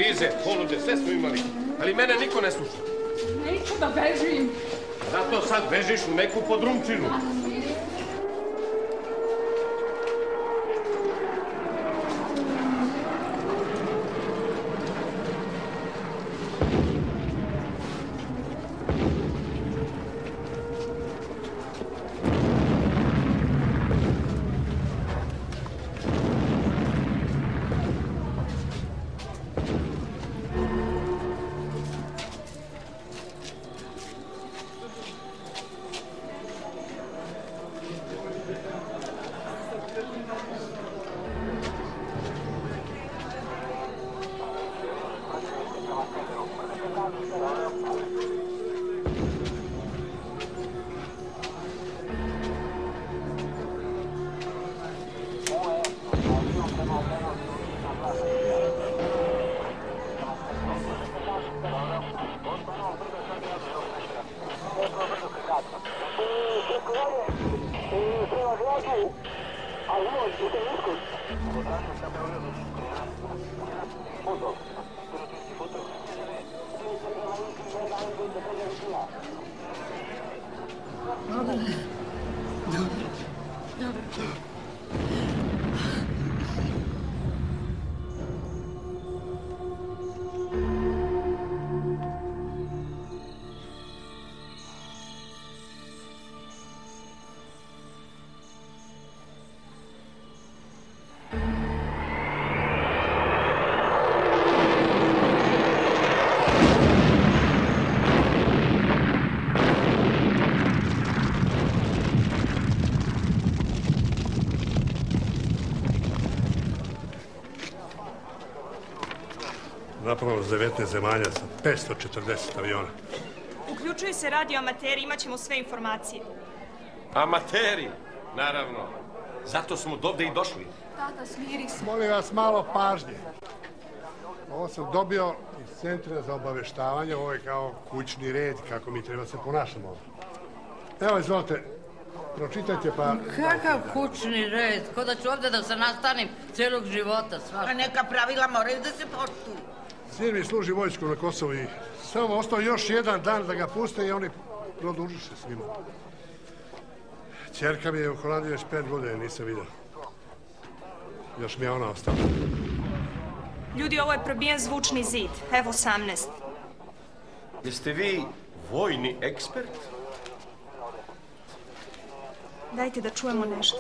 vize, ponude, sve smo imali. Ali mene niko ne sluša. Neću da bežim. Zato sad bežiš u neku podrumčinu. Napravno s 19 zemalja sa 540 aviona. Uključuju se radioamateri, imat ćemo sve informacije. Amateri, naravno. Zato smo dovde i došli. Tata, smiri se. Molim vas malo pažnje. Ovo sam dobio iz centra za obaveštavanje. Ovo je kao kućni red, kako mi treba se ponašamo. Evo, izvolite, pročitajte pa... Kakav kućni red? Ko da ću ovde da se nastanim celog života, svašta. A neka pravila moraju da se poštuju. Sin mi služi vojsku na Kosovu i samo ostao još jedan dan da ga puste i oni produžiše svima. Ćerka mi je u Holandiji već 5 godina, nisam vidio. Još mi je ona ostala. Ljudi, ovo je probijen zvučni zid, F-18. Jeste vi vojni ekspert? Dajte da čujemo nešto.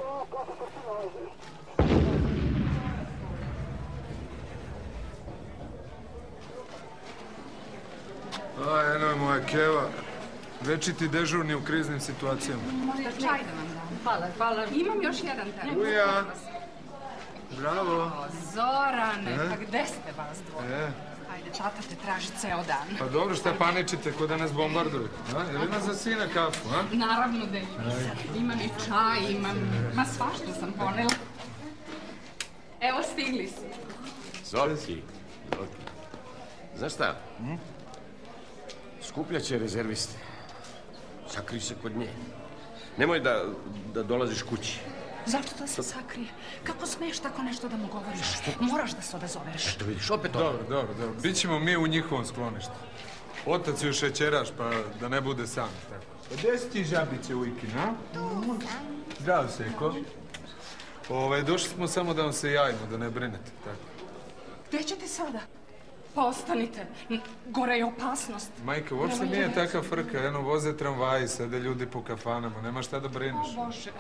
Eno je moja keva. Večiti dežurni u kriznim situacijama. Možda čaj da vam dam. Hvala, hvala. Imam još jedan termin. Uja. Bravo. Zorane, pa gde ste vas dvoje? Ajde, tata te traži ceo dan. Pa dobro, šta paničite, ko da nas bombarduju? Jel ima za sina kafu, a? Naravno da imam. Imam i čaj, ma svašta sam ponela. Evo, stigli su. Zoki. Znaš šta? Skupljaće rezerviste. Sakri se kod nje. Nemoj da dolaziš kući. Zašto da se sakrije? Kako smiješ tako nešto da mu govoriš? Moraš da se odazoveš. Eto vidiš, opet ovo. Dobro. Bićemo mi u njihovom skloništu. Otac ju šećeraš, pa da ne bude sam. Pa gde si ti žabice u Ikin, a? Zdravo, Seko. Došli smo samo da vam se javimo, da ne brinete. Gde ćete sada? Pa ostanite. Gore je opasnost. Majka, uopšte nije takav frka. Eno, voze tramvaji, sede ljudi po kafanama. Nema šta da brineš. O, Bože.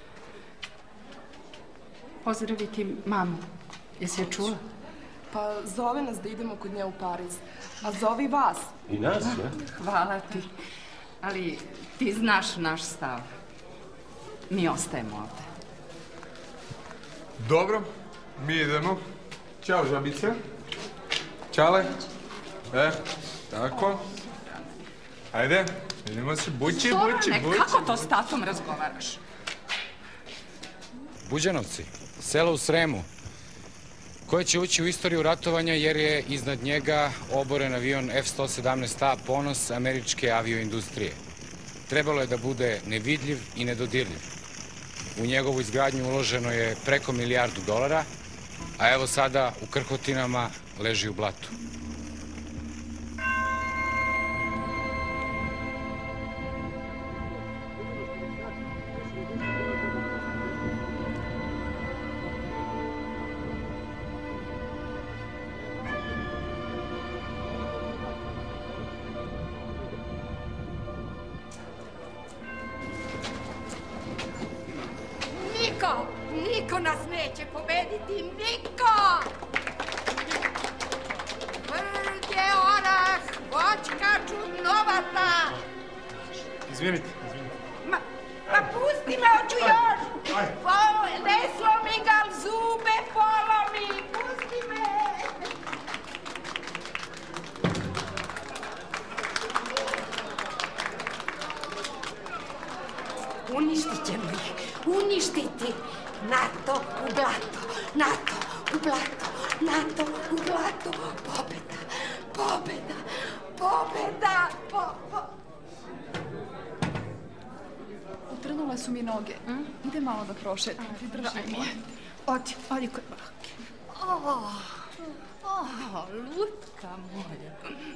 Pozdravi ti mamu. Jesi je čula? Pa zove nas da idemo kod nje u Pariz. A zovi vas. I nas, ja? Hvala ti. Ali ti znaš naš stav. Mi ostajemo ovde. Dobro, mi idemo. Ćao, žabice. Čale. Tako. Ajde, idemo se. Bući. Zorane, kako to s tatom razgovaraš? Buđanovci, selo u Sremu, koje će ući u istoriju ratovanja jer je iznad njega oboren avion F-117A ponos američke avioindustrije. Trebalo je da bude nevidljiv i nedodirljiv. U njegovu izgradnju uloženo je preko $1 milijardu, a evo sada u krhotinama leži u blatu. Niko nas neće pobediti, niko! Vrđe orah, voćka čudnovata! Izvinite. Ma pusti me, hoću još! Ne slomi ga, zube polomi! Pusti me! Uništit ćemo ih, uništiti! NATO u blato, NATO u blato, NATO u blato, pobjeda, pobjeda, pobjeda, Utrnule su mi noge. Ide malo da prošetam, pridrži mi je. Odi kod bake. Lutka moja.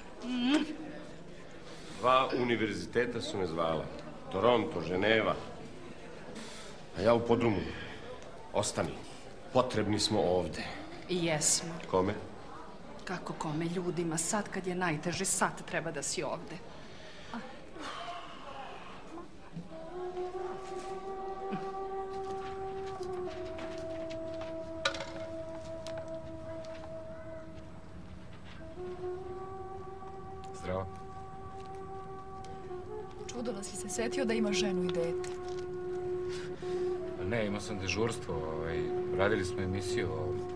2 univerziteta su me zvala. Toronto, Ženeva. A ja u podrumu. Ostani. Potrebni smo ovde. I jesmo. Kome? Kako kome? Ljudima. Sad kad je najteže, sad treba da si ovde. Zdravo. Čudo da si se setio da imaš ženu i dete. Ne, imao sam dežurstvo. Radili smo emisiju.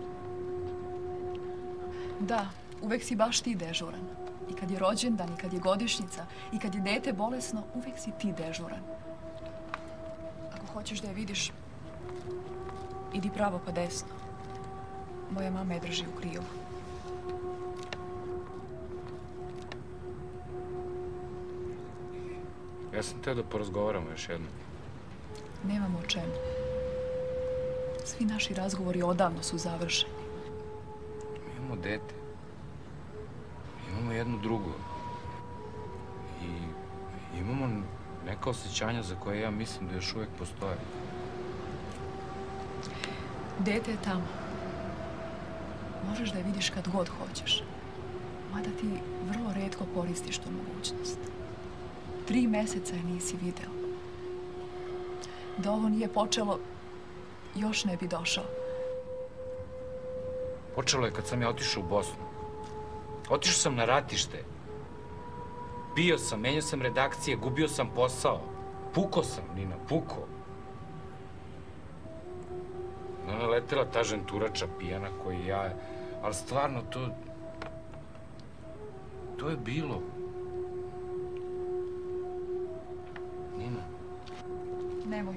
Da, uvek si baš ti dežuran. I kad je rođendan, i kad je godišnjica, i kad je dete bolesno, uvek si ti dežuran. Ako hoćeš da je vidiš, idi pravo pa desno. Moja mama je drži u krilu. Ja sam teo da porazgovaramo još jednom. Nemamo o čemu. Svi naši razgovori odavno su završeni. Imamo dete. Imamo jednu drugu. I imamo neka osjećanja za koje ja mislim da još uvek postoje. Dete je tamo. Možeš da je vidiš kad god hoćeš. Mada ti vrlo retko koristiš tu mogućnost. 3 meseca je nisi video. Da ovo nije počelo, još ne bi došao. Počelo je kad sam ja otišao u Bosnu. Otišao sam na ratište. Bio sam, menjao sam redakcije, gubio sam posao. Pukao sam, Nina, pukao. Naletela ta ženturača pijana koji ja... Ali stvarno, to je bilo. Nina. Nemoj.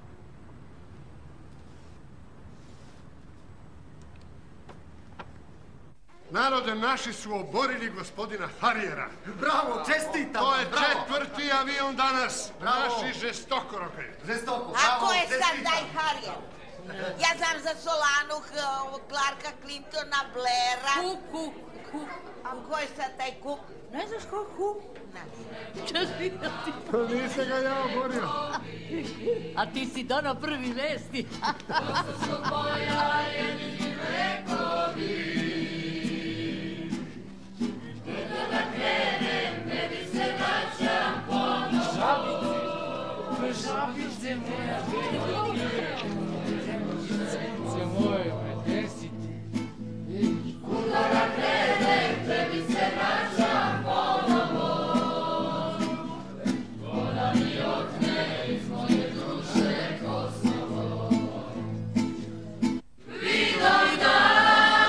Narode, naši su oborili gospodina Harijera. Bravo, čestitam! To je 4. avion danas. Naši žestoko rokaju. Žestoko, a ko je sad taj Harijer? Ja znam za Solanu, Clarka Clintona, Blaira. Ku. A ko je sad taj Cook? Ne znaš ko Ku? Ne. Pa nisam ga ja oborio. A ti si donao prvi vesti. Žabice moja, žabice moje, gde si ti? Kuda da krenem, tebi se vraćam ponovo. Voda mi okne iz moje duše Kosovo. Vidoj dan!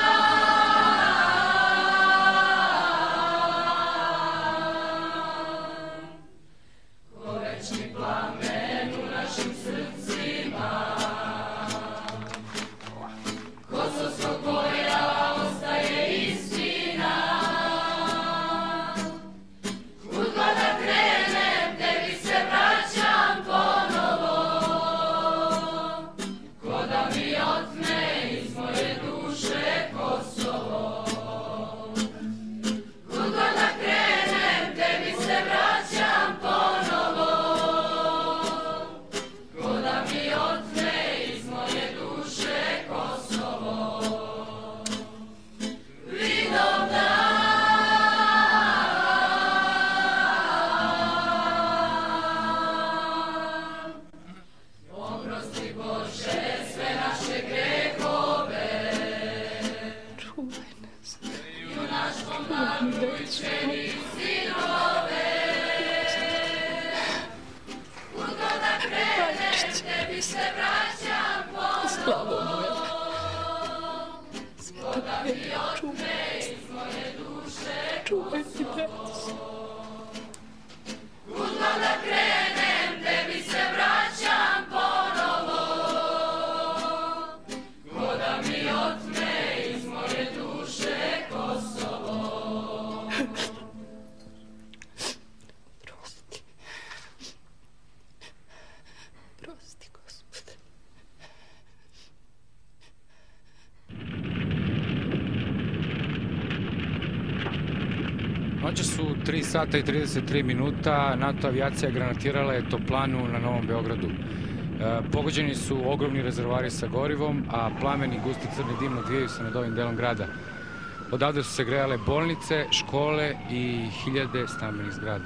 Ko večni plamen u našim srcima. se slavo moja. Sveta Marija, čuvaj ti decu. Kudno da krenem, tebi se vraćam ponovo. Ko da mi otme iz moje duše Kosovo. Prosti. Prosti, Gospode. Noće su 3 sata i 33 minuta, NATO avijacija granatirala je toplanu na Novom Beogradu. Pogođeni su ogromni rezervoari sa gorivom, a plamen i gusti crni dim odvijaju se nad ovim delom grada. Odavde su se grejale bolnice, škole i hiljade stambenih zgrada.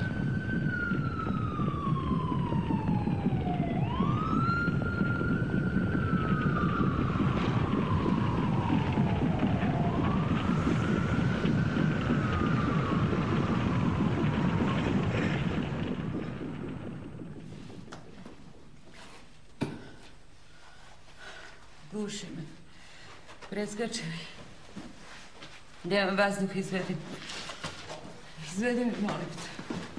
Duši me. Preskače mi. Nemam vazduh, izvedi. Izvedi mi, molim te.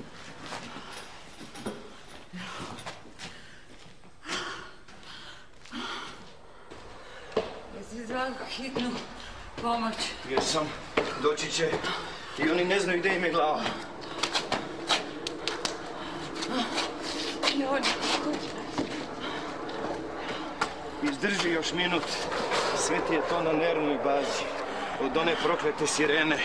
Jesi zvao hitnu pomoć? Jesam. Doći će. I oni ne znaju gde im je glava. Joj, Izdrži još minut. Sve ti je to na nervnoj bazi. Od one proklete sirene.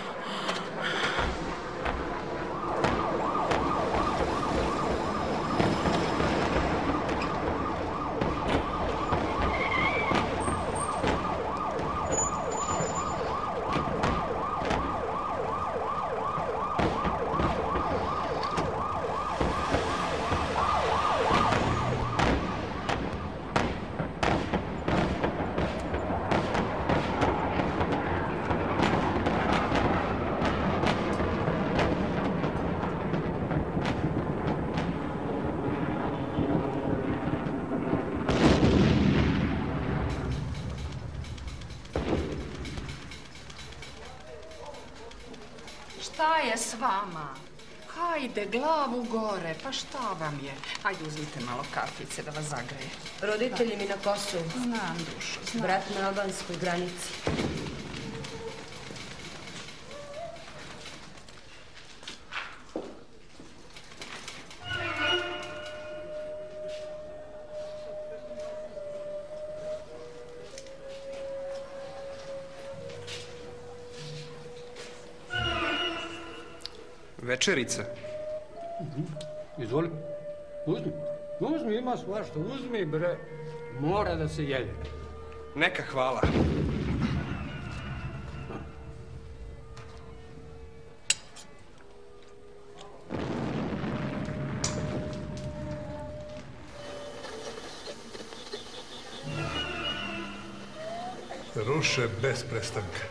Šta je s vama? Hajde, glavu gore, pa šta vam je? Hajde, uzmite malo kafice da vas zagreje. Roditelji mi na Kosovu. Znam, dušo, znam. Brat na albanskoj granici. Večerica. Izvoli. Uzmi. Uzmi, ima svašta. Uzmi, bre. Mora da se jede. Neka hvala. Ruše bez prestanka.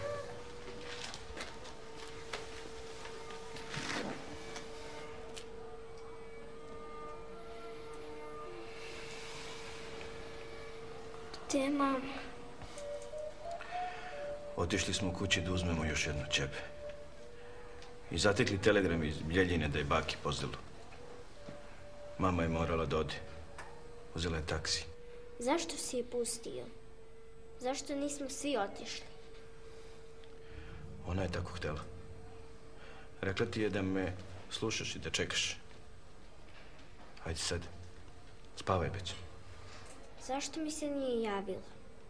Gde je mama? Otišli smo u kući da uzmemo još jednu ćebe. I zatekli telegram iz Bljeljine da je baki pozelu. Mama je morala da ode. Uzela je taksi. Zašto si je pustio? Zašto nismo svi otišli? Ona je tako htela. Rekla ti je da me slušaš i da čekaš. Hajde sad. Spavaj već. Zašto mi se nije javila?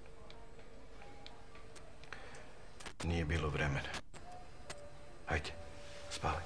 Nije bilo vremena. Hajde, spavaj.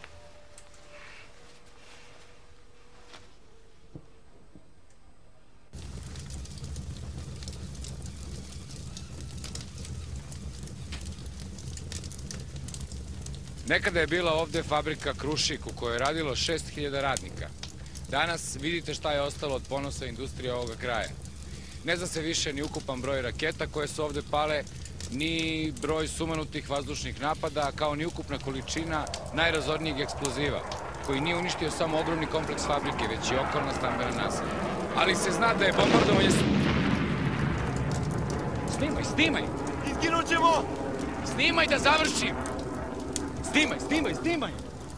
Nekada je bila ovde fabrika Krušik u kojoj je radilo 6000 radnika. Danas vidite šta je ostalo od ponosa industrije ovoga kraja. Ne zna se više ni ukupan broj raketa koje su ovde pale, ni broj sumanutih vazdušnih napada, kao ni ukupna količina najrazornijeg eksploziva, koji nije uništio samo ogromni kompleks fabrike, već i okolna stambena naselja. ali se zna da je bombardovanje... Snimaj! Izginut ćemo! Snimaj da završim! Snimaj!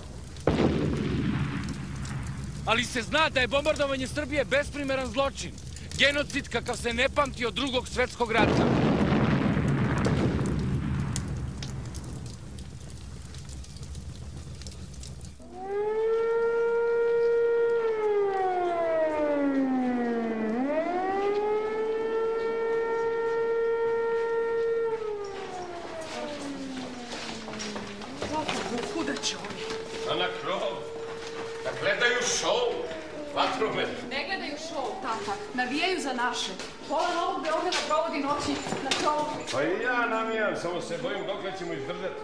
Ali se zna da je bombardovanje Srbije besprimeran zločin. Genocid kakav se ne pamti od Drugog svjetskog rata. Kuda će ovi? A na krov. Da gledaju šou. Vatromet. Ne gledaju šou, tata. Navijaju za naše. Pola Novog Beograda provodi noći na krovu. Pa i ja navijam, samo se bojim dokle ćemo izdržati.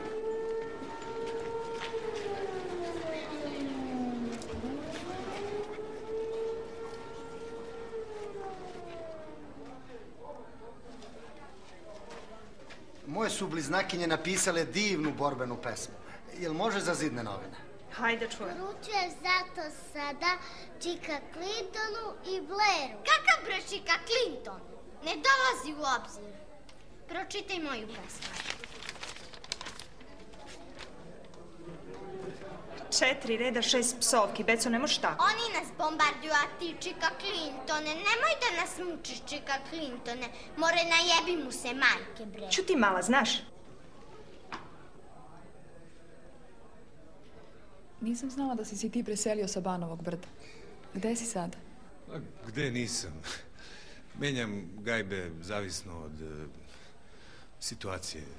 Moje su bliznakinje napisale divnu borbenu pesmu. Jel može za Zidne novine? Hajde čujem. Poručujem zato sada Čika Clintonu i Blairu. Kakav bre Čika Clinton? Ne dolazi u obzir. Pročitaj moju pesmu. 4 reda, 6 psovki. Beco, ne možeš tako. Oni nas bombarduju, a ti Čika Clintone. Nemoj da nas mučiš, Čika Clintone. More najebi mu se majke, bre. Ćuti mala, znaš? Nisam znala da si se ti preselio sa Banovog brda. Gde si sad? Gde nisam? Menjam gajbe zavisno od situacije.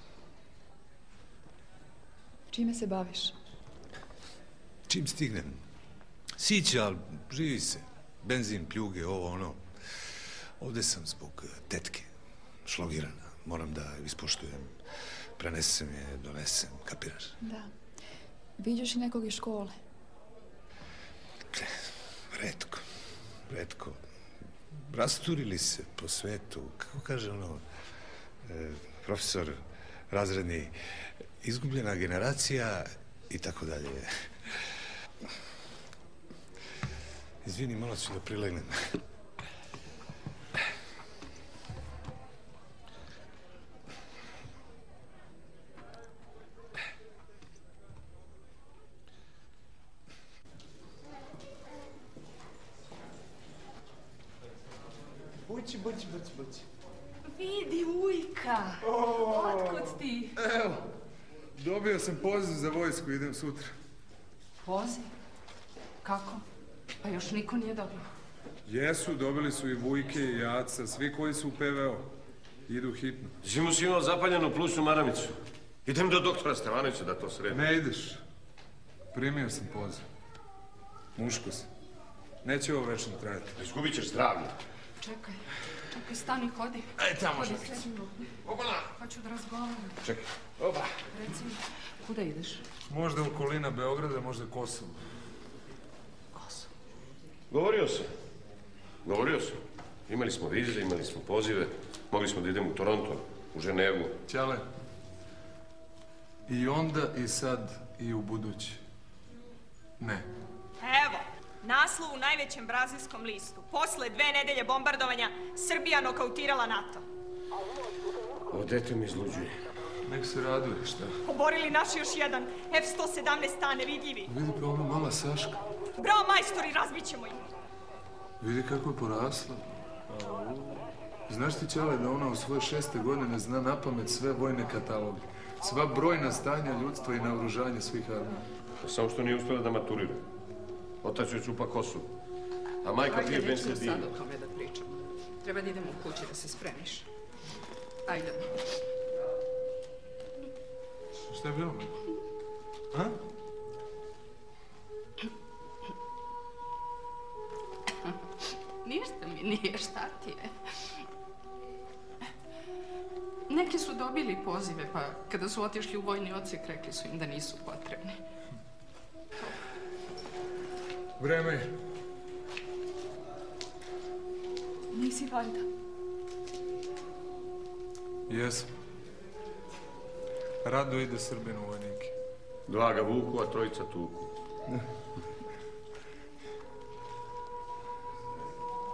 Čime se baviš? Čim stignem. Sića, ali živi se. Benzin, pljuge, ovo, ono. Ovde sam zbog tetke. Šlogirana. Moram da ispoštujem. Prenesem je, donesem. Kapiraš? Da. Viđaš i nekog iz škole? Retko. Rasturili se po svetu. Kako kaže ono, profesor razredni, izgubljena generacija i tako dalje. Izvini, malo ću da prilegnem. Bući. Vidi, ujka! Otkud ti? Evo, dobio sam poziv za vojsku, idem sutra. Poziv? Kako? Pa još niko nije dobio. Jesu, dobili su i Vujke i Jaca, svi koji su u PVO. Idu hitno. Zimu si imao zapaljenu plućnu maramicu. Idem do doktora Stevanovića da to sredim. Ne ideš. Primio sam poziv. Muško si. Neće ovo večno trajati. Izgubit ćeš zdravlje. Čekaj, stani, hodi. Ajde tamo, hodi, Žakica. Opala! Hoću da razgovaram. Čekaj, opa. Reci mi, kuda ideš? Možda okolina Beograda, možda Kosovo. Kosovo? Govorio sam. Imali smo vize, imali smo pozive. Mogli smo da idemo u Toronto, u Ženevu. Ćale. I onda, i sad, i u budući. Ne. Evo, naslov u najvećem brazilskom listu. Posle 2 nedelje bombardovanja, Srbija nokautirala NATO. Ovo dete mi izluđuje. Nek se raduje, šta? Oborili naši još jedan F-117A nevidljivi. Vidi pa ona mala Saška. Bravo, majstori, razbit ćemo ih. Vidi kako je porasla. Znaš ti, Ćale, da ona u svoje 6. godine zna napamet sve vojne kataloge. Sva brojna stanja ljudstva i naoružanje svih armija. Samo što nije uspjela da maturira. Otac joj čupa kosu. A majka pije benzin. Ajde, nećemo sad o tome da pričamo. Treba da idemo u kući da se spremiš. Ajde. Šta je bilo? A? Ništa mi nije, šta ti je? Neki su dobili pozive, pa kada su otišli u vojni odsek, rekli su im da nisu potrebni. Vreme je. Nisi valjda? Jesam. Rado ide Srbin u vojnike. 2 ga vuku, a 3 tuku.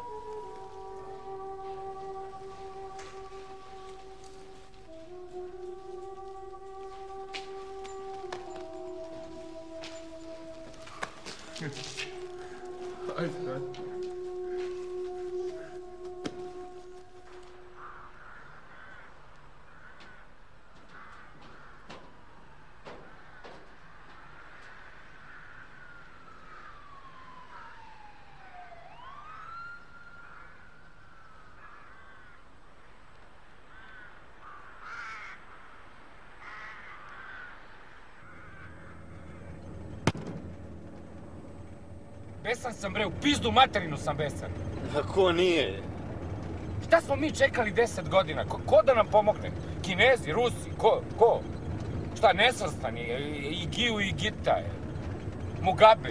Ajde, ajde. Besan sam, bre, u pizdu materinu sam besan. A ko nije? Šta smo mi čekali 10 godina? Ko da nam pomogne? Kinezi, Rusi, ko? Šta, nesvrstani? Igiu i Gita, Mugabe.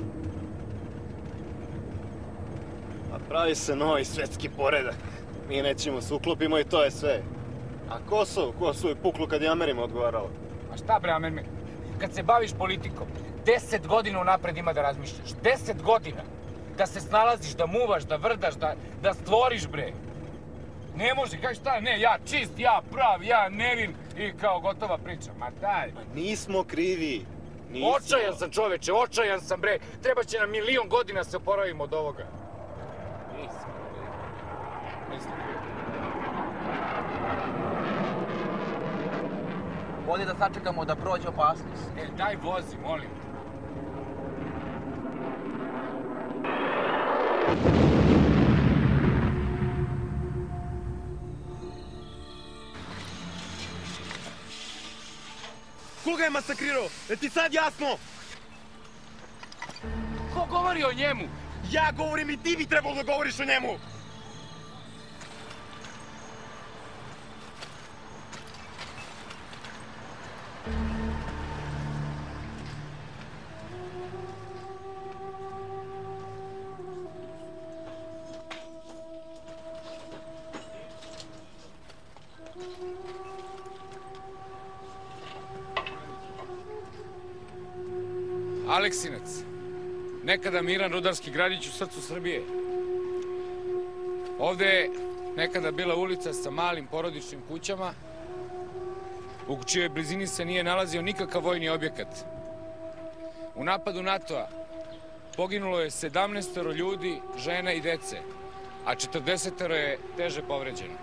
A pravi se novi svetski poredak. Mi nećemo se uklopimo i to je sve. A Kosovo je puklo kad je Amerima odgovarala. A šta, bre, Amer, kad se baviš politikom, 10 godina unapred ima da razmišljaš. 10 godina. Da se snalaziš, da muvaš, da vrdaš, da stvoriš, bre. Ne može, kaj šta, ne, ja čist, ja prav, ja nevin i kao gotova priča. Ma daj. Ma nismo krivi. Nismo. Očajan sam, čoveče, očajan sam, bre. Treba će nam 1.000.000 godina se oporavimo od ovoga. Nismo krivi. Bolje da sačekamo da prođe opasnost. Daj vozi, molim. Koga je masakrirao? Je ti sad jasno? Ko govori o njemu? Ja govorim i ti bi trebalo da govoriš o njemu! Aleksinac, nekada miran rudarski gradić u srcu Srbije. Ovde je nekada bila ulica sa malim porodičnim kućama, u čijoj blizini se nije nalazio nikakav vojni objekat. U napadu NATO-a poginulo je 17 ljudi, žena i dece, a 40 je teže povređeno.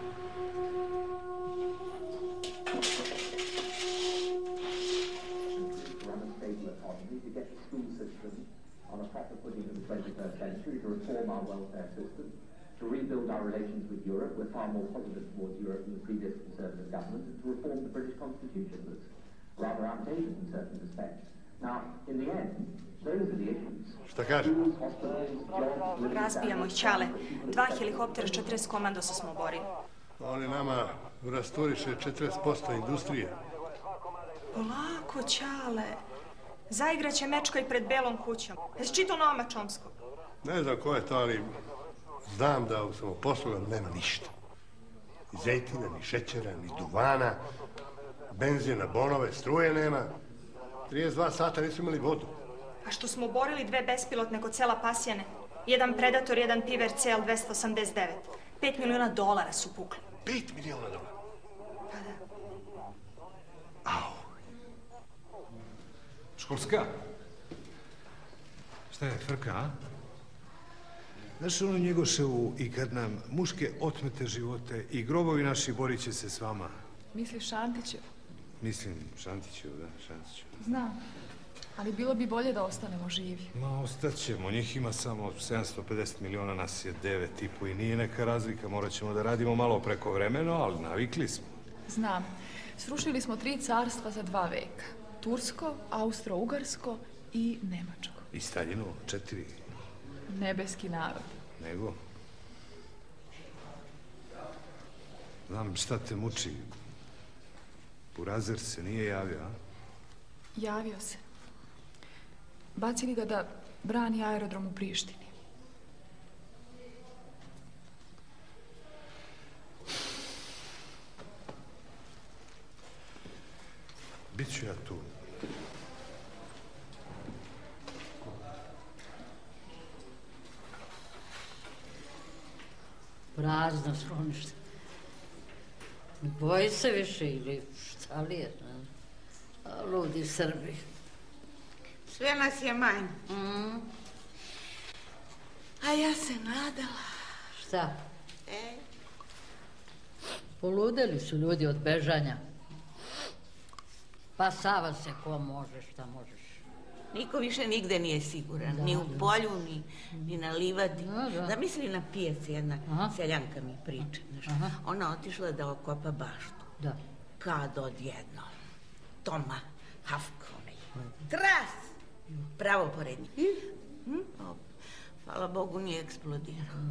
To rebuild our relations with Europe, we're far more positive towards Europe than the previous Conservative government, and to reform the British Constitution that's rather outdated in certain respects. Now, in the end, those are the issues. Šta kaže? Razbijamo ih, Ćale. 2 helikoptera s 40 komandosa smo oborili. Oni nama rasturiše 40% industrije. Polako, Ćale. Zaigraće Mečka i pred Belom kućom. Jesi čitao Noama Chomskog? Ne znam ko je to, ali znam da u samoposluga nema ništa. Ni zejtina, ni šećera, ni duvana, benzina, bonove, struje nema. 32 sata nisu imali vodu. A što smo oborili 2 bespilotne kod sela Pasjane, jedan Predator, jedan Piver CL-289. $5 miliona su pukli. $5 miliona? Pa da. Au. Školska? Šta je, frka, a? Znaš ono Njegoševu i kad nam muške otmete živote i grobovi naši borit će se s vama. Misliš Šantićev? Mislim Šantićev, da, Šantićev. Znam, ali bilo bi bolje da ostanemo živi. Ma, ostaćemo. Njih ima samo 750 miliona, nas je 9,5 i nije neka razlika. Morat ćemo da radimo malo prekovremeno, ali navikli smo. Znam. Srušili smo 3 carstva za 2 veka. Tursko, Austro-Ugarsko i Nemačko. I Staljinovo, 4. Nebeski narod. Nego? Znam šta te muči. Burazer se nije javio, a? Javio se. Bacili ga da brani aerodrom u Prištini. Biću ja tu. Prazno sklonište. Ne boji se više ili šta li je? Ludi Srbi. Sve nas je manje. A ja se nadala. Šta? Poludeli su ljudi od bežanja. Pa Sava se ko može, šta možeš. Niko više nigde nije siguran, ni u polju, ni na livadi. Zamisli na pijaci jedna seljanka mi priča. Ona otišla da okopa baštu. Kad odjedno Toma Hafkoni. Tras! Pravo pored njih. Hvala Bogu nije eksplodirao.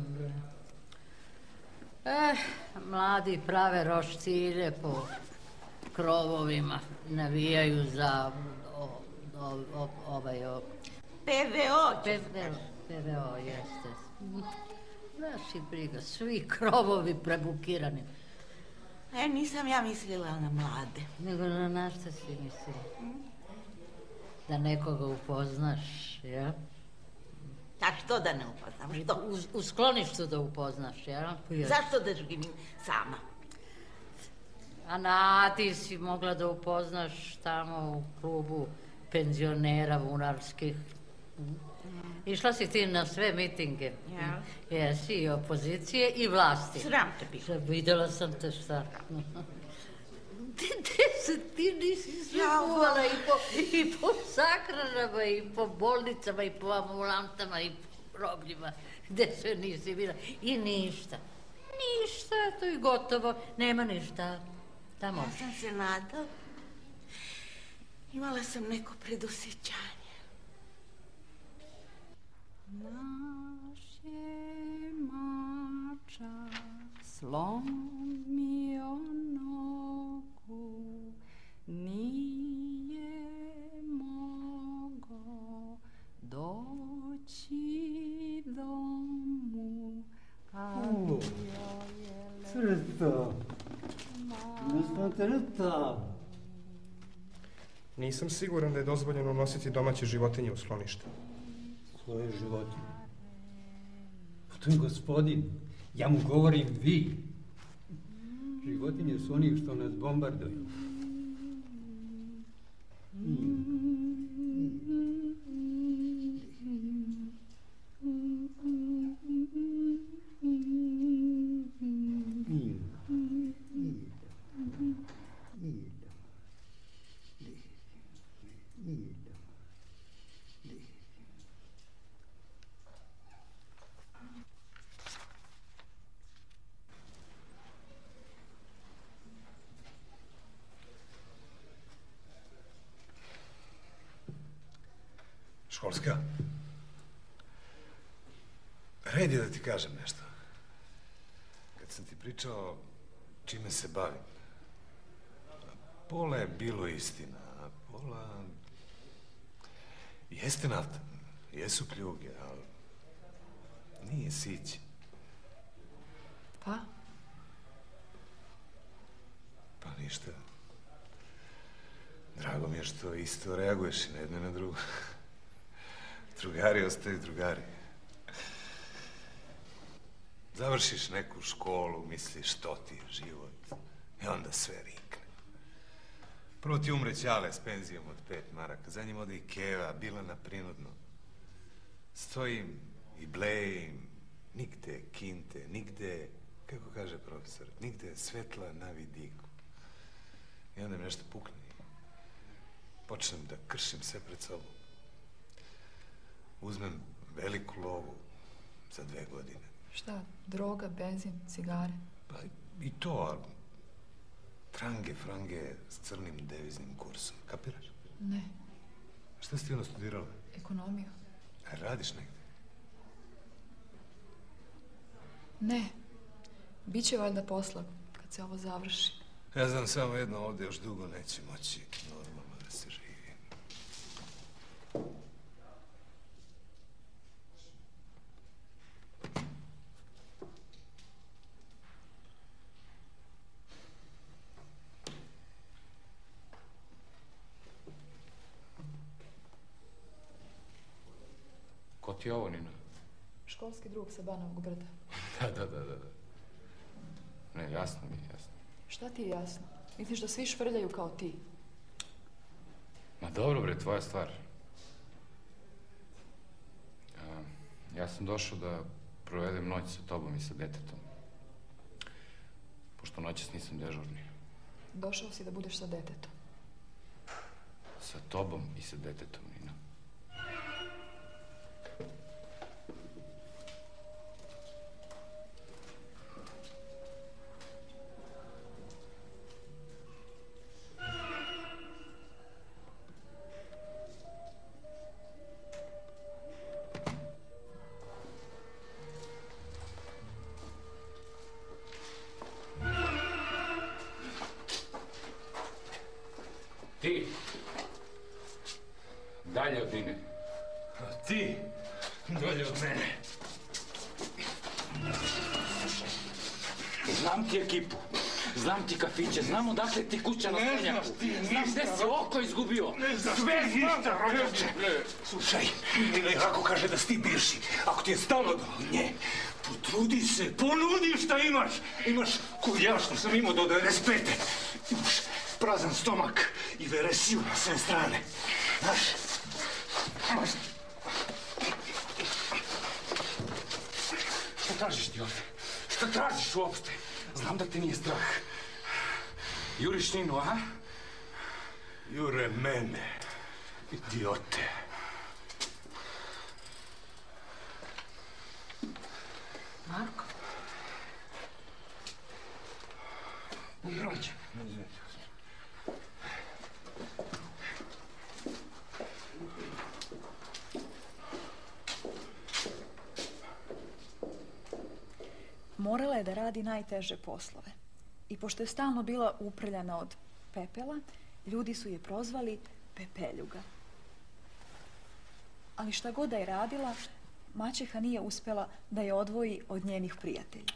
Mladi prave roštilje po krovovima, navijaju za PVO. PVO, jeste. Znaš i briga, svi krovovi prebukirani. Nisam ja mislila na mlade. Nego na šta si mislila? Da nekoga upoznaš, ja? A što da ne upoznam, što? U skloništu da upoznaš, ja? Zašto da živim sama? A ti si mogla da upoznaš tamo u klubu penzionera vunarskih. Išla si ti na sve mitinge. Jesi, i opozicije i vlasti. Sram te bilo. Videla sam te šta. Gde se ti nisi sve kuvala i po sakranama, i po bolnicama, i po ambulantama, i po grobljima. Gde sve nisi bila. I ništa. Ništa, to je gotovo. Nema ništa. Ja sam se nadala. Imala sam neko predosjećanje. Naš je mača slomio nogu, nije mogo doći domu, a bio je Crta, nisam Crta. Nisam siguran da je dozvoljeno nositi domaće životinje u sklonište. Koje životinje? Pa to je gospodin. Ja mu govorim vi. Životinje su oni što nas bombarduju. Školska, red je da ti kažem nešto. Kad sam ti pričao čime se bavim, pola je bilo istina, a pola... Jeste nafta, jesu pljuge, ali nije sić. Pa? Pa ništa. Drago mi je što isto reaguješ i na jedno i na drugo. Drugari ostaju drugari. Završiš neku školu, misliš što ti je život i onda sve rikne. Prvo ti umre Ćale s penzijom od 5 maraka, za njim ode i Keva, Bilana prinudno. Stojim i blejim, nigde kinte, nigde, kako kaže profesor, nigde svetla na vidiku. I onda mi nešto pukne i počnem da kršim sve pred sobom. Uzmem veliku lovu za 2 godine. Šta? Droga, benzin, cigare? Pa i to, ali trange, frange s crnim deviznim kursom. Kapiraš? Ne. Šta si ti onda studirala? Ekonomiju. A radiš negde? Ne. Biće valjda posla kad se ovo završi. Ja znam samo jedno, ovde još dugo neće moći normalno da se živi. Ko ti je ovo, Nina? Školski drug sa Banovog brda. Da. Ne, jasno mi je, jasno. Šta ti je jasno? Misliš da svi švrljaju kao ti? Ma dobro, bre, tvoja stvar. Ja sam došao da provedem noć sa tobom i sa detetom. Pošto noćas nisam dežurni. Došao si da budeš sa detetom. Sa tobom i sa detetom, Nina. Ti, dalje od Nine. A ti, dalje od mene. Znam ti ekipu, znam ti kafiće, znam odakle ti kuća na Stonjaku. Znam gde si oko izgubio. Ne znaš ti ništa, rođače. Slušaj, Nina Ivako kaže da si ti bivši. Ako ti je stalo do nje, potrudi se, ponudi šta imaš. Imaš koju ja što sam imao do 95. Imaš prazan stomak i veresiju na sve strane. Znaš, šta tražiš ti ovde? Šta tražiš uopšte? Znam da te nije strah. Juriš Ninu, a? Jure mene, idiote. Marko? Rođe. Morala je da radi najteže poslove. I pošto je stalno bila uprljana od pepela, ljudi su je prozvali Pepeljuga. Ali šta god da je radila, maćeha nije uspela da je odvoji od njenih prijatelja.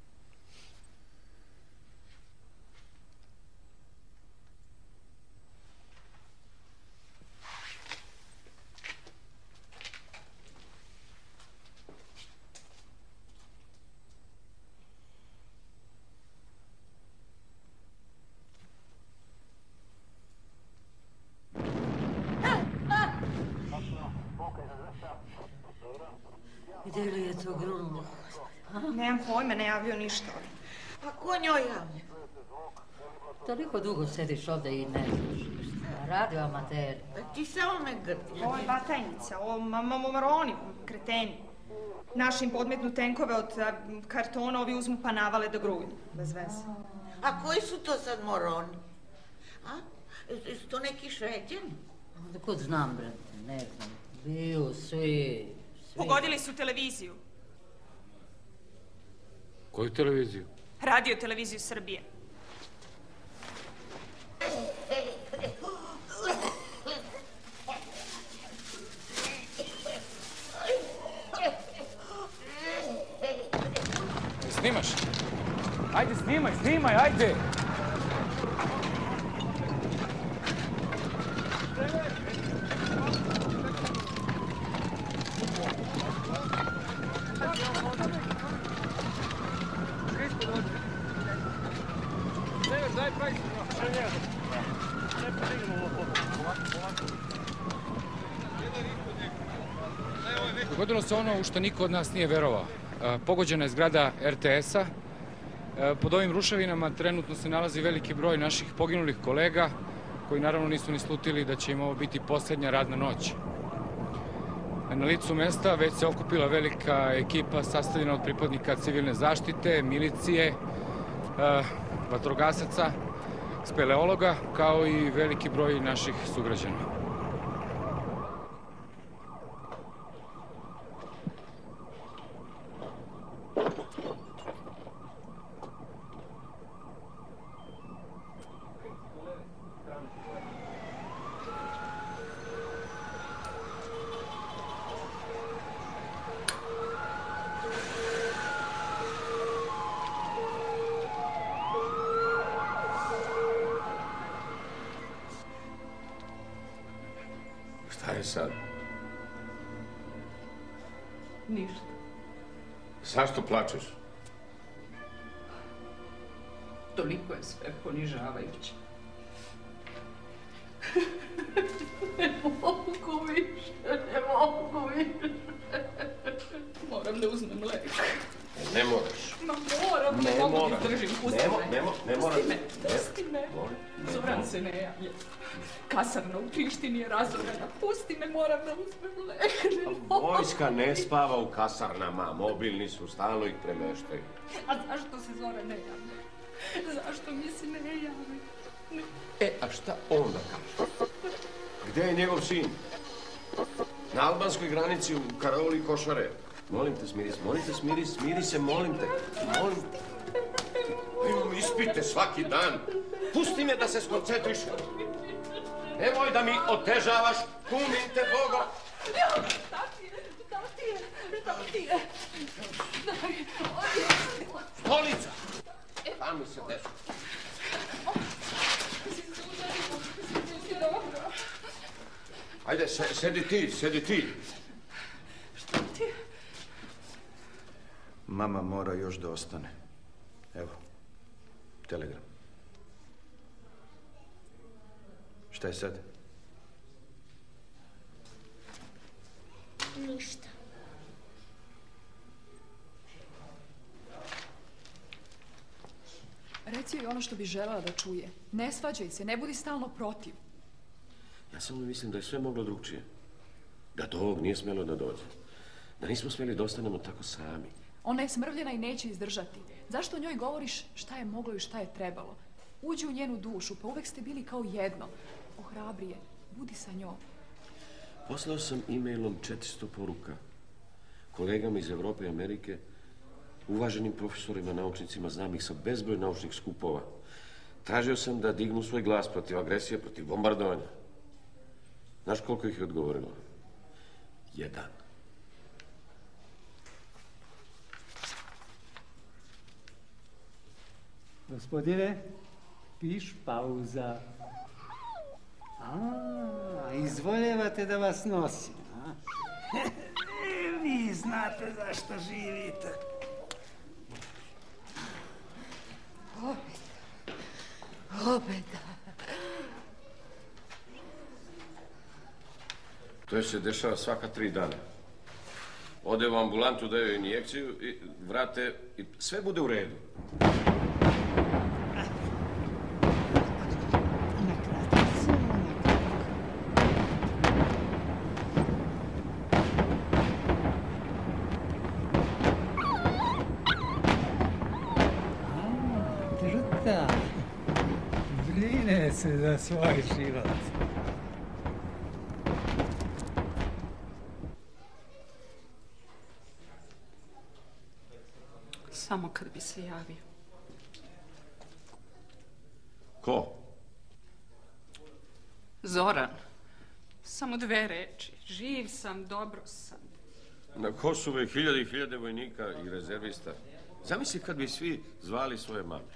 Gde li je to grunulo? Nemam pojma, ne javio ništa. A ko njoj javlja? Toliko dugo sediš ovde i ne znaš ništa. Radio amateri. Ti samo me grdiš. Ovo je batajnica, ovo mamoroni, kreteni. Našim podmetnu tenkove od kartona, ovi uzmu pa navale da grudnju. Bez veze. A koji su to sad moroni? A? Su to neki Šveđani? Kud znam, brate, ne znam. Bio svi... Pogodili su televiziju. Koju televiziju? Radio televiziju Srbije. Snimaš? Ajde, snimaj, ajde! Dogodilo se ono u što niko od nas nije verovao. Pogođena je zgrada RTS-a. Pod ovim ruševinama trenutno se nalazi veliki broj naših poginulih kolega, koji naravno nisu ni slutili da će im ovo biti poslednja radna noć. Na licu mesta već se okupila velika ekipa sastavljena od pripadnika civilne zaštite, milicije, vatrogasaca, speleologa, kao i veliki broj naših sugrađana. Šta je sad? Ništa. Zašto plačeš? Toliko je sve ponižavajuće. Ne mogu više. moram da uzmem lek. Ne moraš. Ma moram, ne mogu da izdržim, pusti me. Ne moraš. Pusti me. Zoran se ne javlja. Kasarna u Prištini je razorena. Pusti me, moram da uzmem lek. Vojska ne spava u kasarnama, mobilni su, stalno ih premeštaju. A zašto se Zoran ne javlja? Zašto mi se ne javlja? A šta onda kaže? Gde je njegov sin? Na albanskoj granici u karaoli Košare. Molim te, smiri se, molim te. Imam ispite svaki dan. Pusti me da se skoncentrišem. Nemoj da mi otežavaš, kumim te Boga. Šta ti je? Stolica! Tam mi se desi. Ajde, sedi ti. Šta ti je? Mama mora još da ostane. Evo, telegram. Šta je sad? Ništa. Reci joj ono što bi želela da čuje. Ne svađaj se, ne budi stalno protiv. Ja samo mislim da je sve moglo drugčije. Da do ovog nije smjelo da dođe. Da nismo smjeli da ostanemo tako sami. Ona je smrvljena i neće izdržati. Zašto njoj govoriš šta je moglo i šta je trebalo? Uđi u njenu dušu, pa uvek ste bili kao jedno. Ohrabri je, budi sa njom. Poslao sam e-mailom 400 poruka. Kolegama iz Evrope i Amerike, uvaženim profesorima, naučnicima, znam ih sa bezbroj naučnih skupova. Tražio sam da dignu svoj glas protiv agresije, protiv bombardovanja. Znaš koliko ih je odgovorilo? 1. Gospodine, piš pauza. Izvoljevate da vas nosim, a? Vi znate zašto živite. Opet. To se dešava svaka 3 dana. Ode u ambulantu, daju injekciju i vrate i sve bude u redu. Truta, brine se za svoj život. Samo kad bi se javio. Ko? Zoran. Samo 2 reči. Živ sam, dobro sam. Na Kosovu je 1000 i 1000 vojnika i rezervista. Zamisli kad bi svi zvali svoje mame.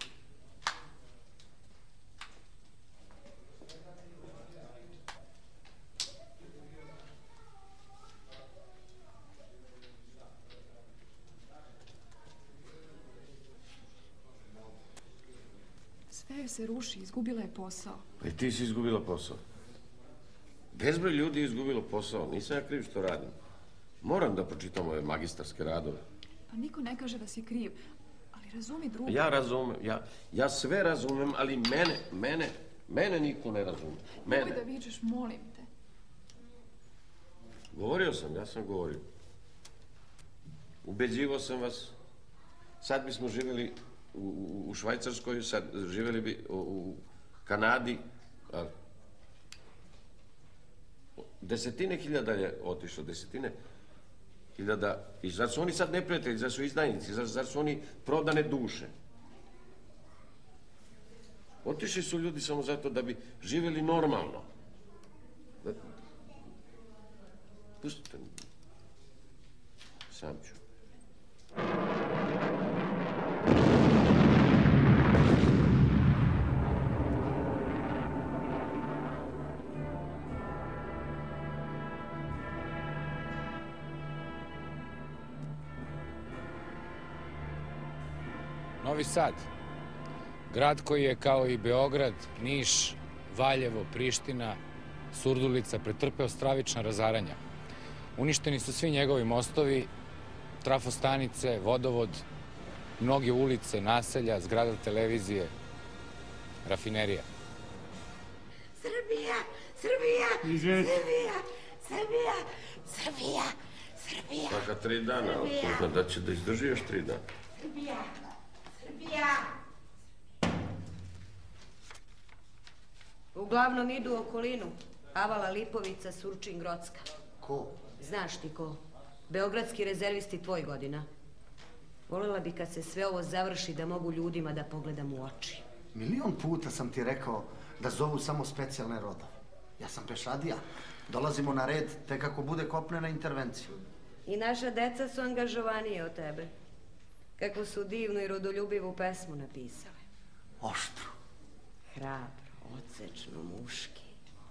Sve se ruši, izgubila je posao. Pa i ti si izgubila posao. Bezbroj ljudi je izgubilo posao. Nisam ja kriv što radim. Moram da pročitam ove magistarske radove. Pa niko ne kaže da si kriv, ali razumi drugo. Ja razumem, ja sve razumem, ali mene niko ne razume. Nemoj da vičeš, molim te. Govorio sam, ja sam govorio. Ubeđivo sam vas. Sad bismo živjeli u Švajcarskoj, sad živjeli bi u Kanadi. Desetine hiljada je otišlo, desetine hiljada. I zar su oni sad neprijatelji, zar su izdajnici, zar su oni prodane duše? Otišli su ljudi samo zato da bi živjeli normalno. Pustite mi. Sam ću. Novi Sad, grad koji je kao i Beograd, Niš, Valjevo, Priština, Surdulica pretrpeo stravična razaranja. Uništeni su svi njegovi mostovi, trafostanice, vodovod, mnoge ulice, naselja, zgrada televizije, rafinerija. Srbija, Srbija, Srbija, Srbija, Srbija, Srbija. Svaka 3 dana, ali da će da izdrži još 3 dana. Srbija, Srbija. Uglavnom idu u okolinu. Avala, Lipovica, Surčin, Grocka. Ko? Znaš ti ko? Beogradski rezervisti tvoj godina. Volela bi kad se sve ovo završi da mogu ljudima da pogledam u oči. 1.000.000 puta sam ti rekao da zovu samo specijalne rodove. Ja sam pešadija. Dolazimo na red tek ako bude kopnena intervencija. I naša deca su angažovanije od tebe. Kakvu su divnu i rodoljubivu pesmu napisale. Oštru. Hrabro, odsečno, muški.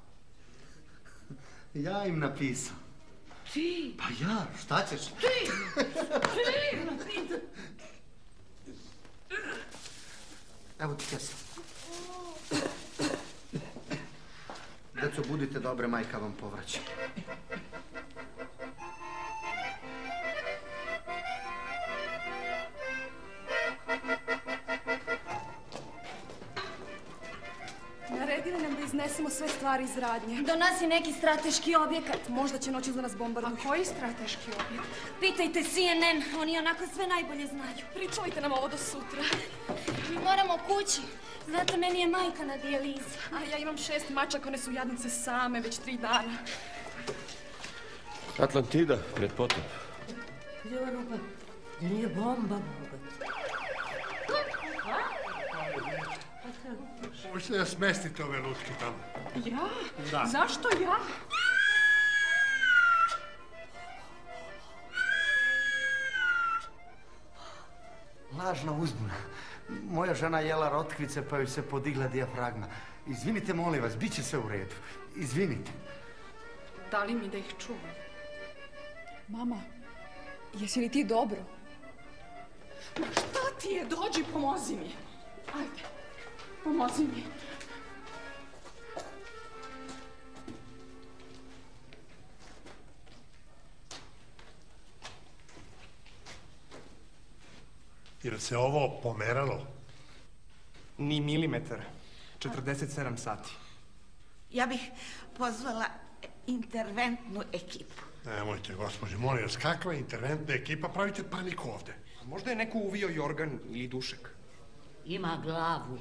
Ja im napisao. Ti? Pa ja, šta ćeš? Ti napisao. Evo ti kesa. Deco, budite dobre, majka vam povraća. Naredili nam da iznesemo sve stvari iz radnje. Donosi neki strateški objekat. Možda će noću za nas bombarduju. A koji strateški objekat? Pitajte CNN, oni onako sve najbolje znaju. Pričujte nam ovo do sutra. Mi moramo kući. Znate, meni je majka na dijalizi. A ja imam 6 mačaka, one su jadnice same već 3 dana. Atlantida, pred potop. Gdje je rupa? Gdje nije bomba, bogat? Možete da smestite ove lutke tamo. Ja? Da. Zašto ja? Lažna uzbuna. Moja žena jela rotkvice pa joj se podigla dijafragma. Izvinite, molim vas, bit će sve u redu. Izvinite. Da li mi da ih čuvam? Mama, jesi li ti dobro? Ma šta ti je? Dođi, pomozi mi. Ajde, pomozi mi. Jel se ovo pomeralo? Ni milimetar. 47 sati. Ja bih pozvala interventnu ekipu. Nemojte, gospođe, molim vas, kakva interventna ekipa? Pravite paniku ovde. Možda je neko uvio jorgan ili dušek. Ima glavu.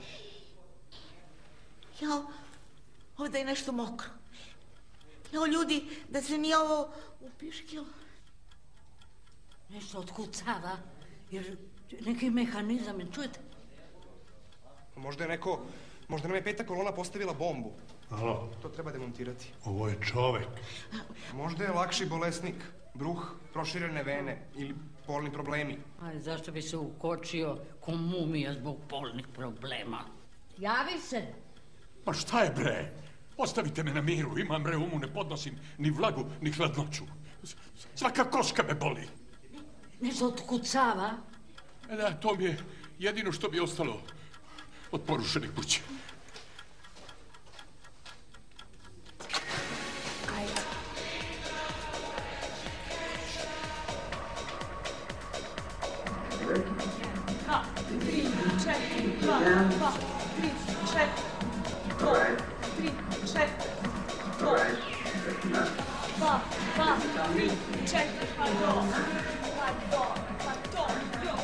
Jao, ovdje je nešto mokro. Jao, ljudi, da se nije ovo upiškilo. Nešto otkucava, jer neki mehanizam, čujete? Možda nam je 5. kolona postavila bombu. Alo? To treba demontirati. Ovo je čovek. Možda je lakši bolesnik, bruh, proširene vene ili polni problemi. Ali zašto bi se ukočio ko mumija zbog polnih problema? Javi se! Pa šta je, bre? Ostavite me na miru, imam bre umu, ne podnosim ni vlagu, ni hladnoću. Svaka koška me boli. Nešto otkucava? Da, to mi je jedino što bi ostalo od porušene kuće. Dva, tri, četiri, dva, tri, četiri, to, tri, četiri, to, dva, tri, četiri, pa to, pa to, još.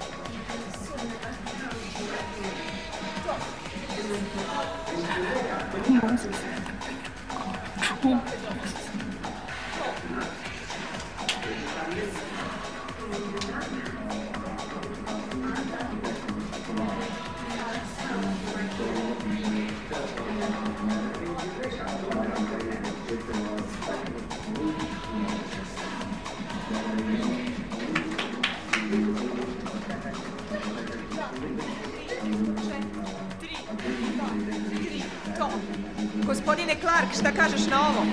Gospodine Clark, šta kažeš na ovo?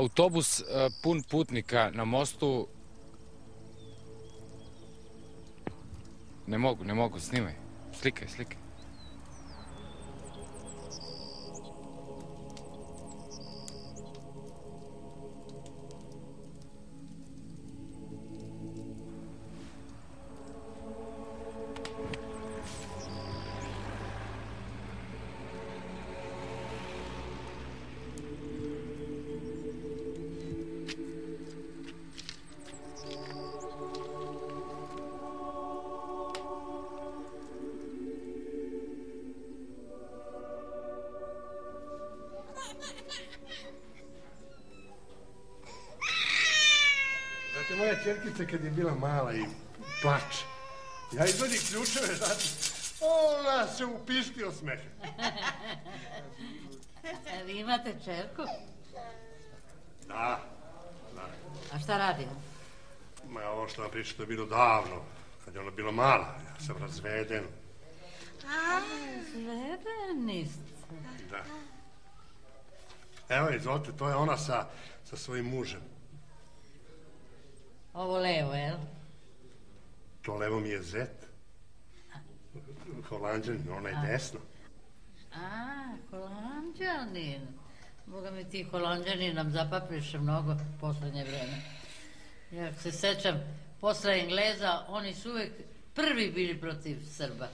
autobus pun putnika na mostu... Ne mogu, snimaj. Slikaj. Znate, moja čerkica kad je bila mala i plače, ja izvodim ključeve, znate, ona se upišti od smeha. Vi imate čerku? Da. A šta radi? Ma ovo što vam pričam, to je bilo davno, kad je ona bila mala, ja sam razveden. Razvedeni ste? Da. Evo, izvolite, to je ona sa svojim mužem. Ovo levo, jel? To levo mi je zet. Holanđanin, ona je desno. Holanđanin. Boga mi ti Holanđani nam zapapriše mnogo u poslednje vreme. Ja se sećam, posle Engleza, oni su uvek prvi bili protiv Srba.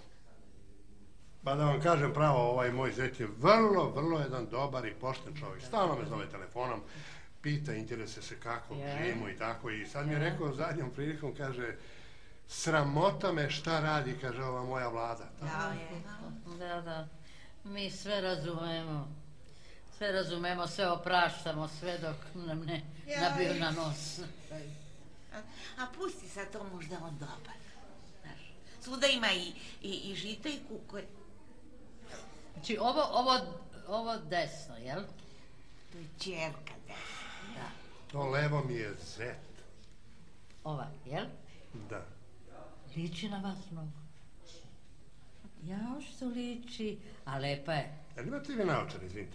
Pa da vam kažem pravo, ovaj moj zet je vrlo jedan dobar i pošten čovjek. Stalno me zove telefonom, pita, interese se kako živimo i tako. I sad mi je rekao zadnjom prilikom, kaže, sramota me šta radi, kaže, ova moja vlada. Da. Mi sve razumemo, sve opraštamo, sve dok nam ne nabiju na nos. A pusti sad to, možda on dobar. Svuda ima i žita i kukoj. Znači, ovo desno, jel? To je čerka desno. Da. To levo mi je zet. Ova, jel? Da. Liči na vas mnogo. Jao što liči, a lepa je. Jel imate vi naočare, izvinite?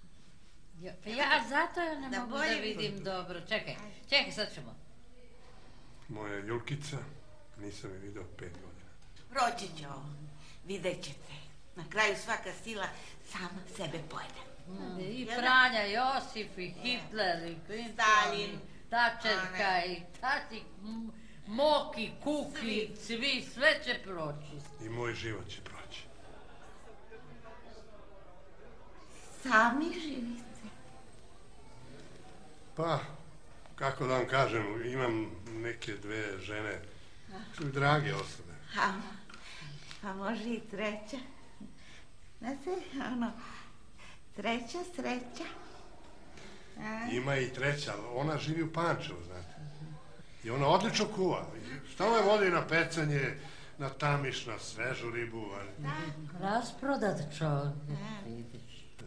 Zato ja ne mogu da vidim dobro. Čekaj, sad ćemo. Moja Julkica, nisam je vidio 5 godina. Proći će ovo, vidjet ćete. Na kraju svaka sila sama sebe pojede. I Franja Josif, i Hitler, i Clinton, Stalin, Tačerka, i Tati, Moki, Kuki, svi, sve će proći. I moj život će proći. Sami živite? Pa, kako da vam kažem, imam neke 2 žene, su mi drage osobe. A može i treća. Znate, treća sreća. Ima i treća, ali ona živi u Pančevu, znate. I ona odlično kuva. Stalno je vodi na pecanje, na tamiš, na svežu ribu. Rasprodat čovjek, vidiš.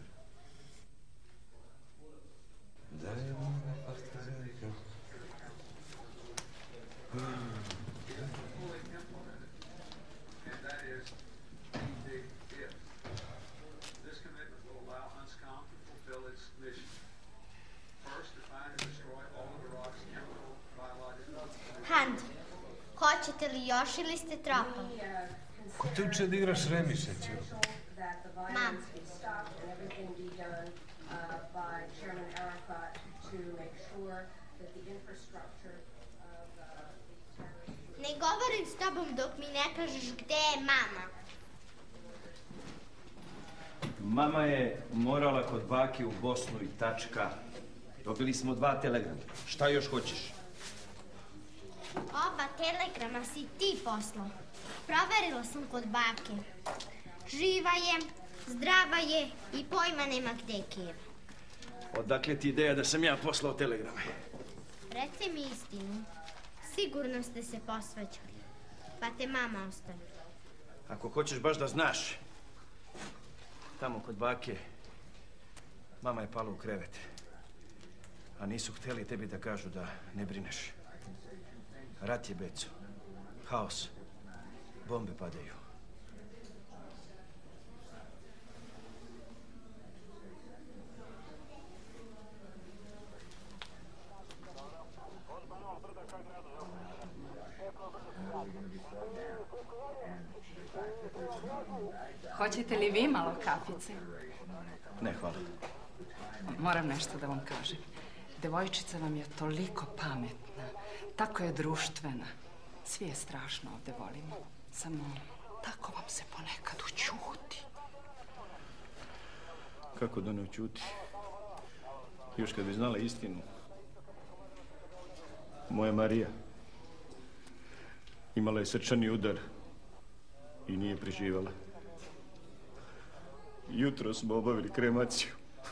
Hand, hoćete li još ili ste trapali? Ko te uče da igraš remišeću? Mam. Ne govorim s tobom dok mi ne kažeš gde je mama. Mama je morala kod baki u Bosnu i tačka. Dobili smo 2 telegrama. Šta još hoćeš? Oba telegrama si ti poslao. Proverila sam kod bake. Živa je, zdrava je i pojma nema gde keva. Odakle ti ideja da sam ja poslao telegrame? Reci mi istinu. Sigurno ste se posvađali, pa te mama ostavila. Ako hoćeš baš da znaš, tamo kod bake, mama je pala u krevet. A nisu hteli tebi da kažu da ne brineš. Rat je, Beco. Haos. Bombe padaju. Hoćete li vi malo kafice? Ne, hvala. Moram nešto da vam kažem. Devojčica vam je toliko pametna, tako je društvena. Svi je strašno ovde volimo. Samo tako vam se ponekad učuti. Kako da ne učuti? Još kad bi znala istinu. Moja Marija imala je srčani udar i nije preživala. Jutro smo obavili kremaciju.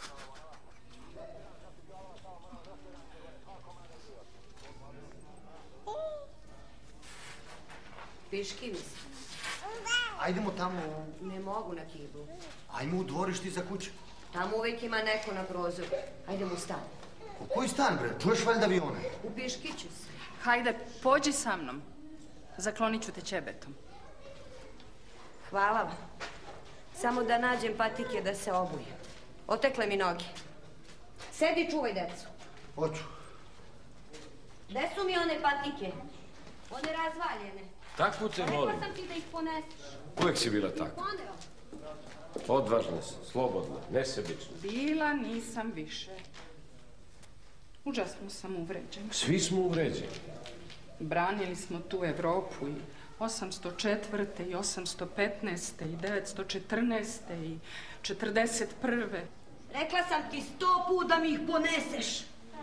Piški mi se. Ajdemo tamo. Ne mogu na kiblu. Ajmo u dvorište iza kuće. Tamo uvek ima neko na prozoru. Ajdemo u stan. Koji stan, bre? Čuješ valjda avione? U Piškiću se. Hajde, pođi sa mnom. Zaklonit ću te ćebetom. Hvala vam. Samo da nađem patike da se obujem. Otekle mi noge. Sedi, čuvaj decu. Hoću. Gde su mi one patike? One razvaljene. Takvu te volim. Rekla sam ti da ih poneseš. Uvijek si bila takva. Odvažna si, slobodna, nesebična. Bila nisam više. Užasno sam uvređena. Svi smo uvređeni. Branili smo tu Evropu i 804. i 815. i 914. i 41. Rekla sam ti 100 put da mi ih poneseš.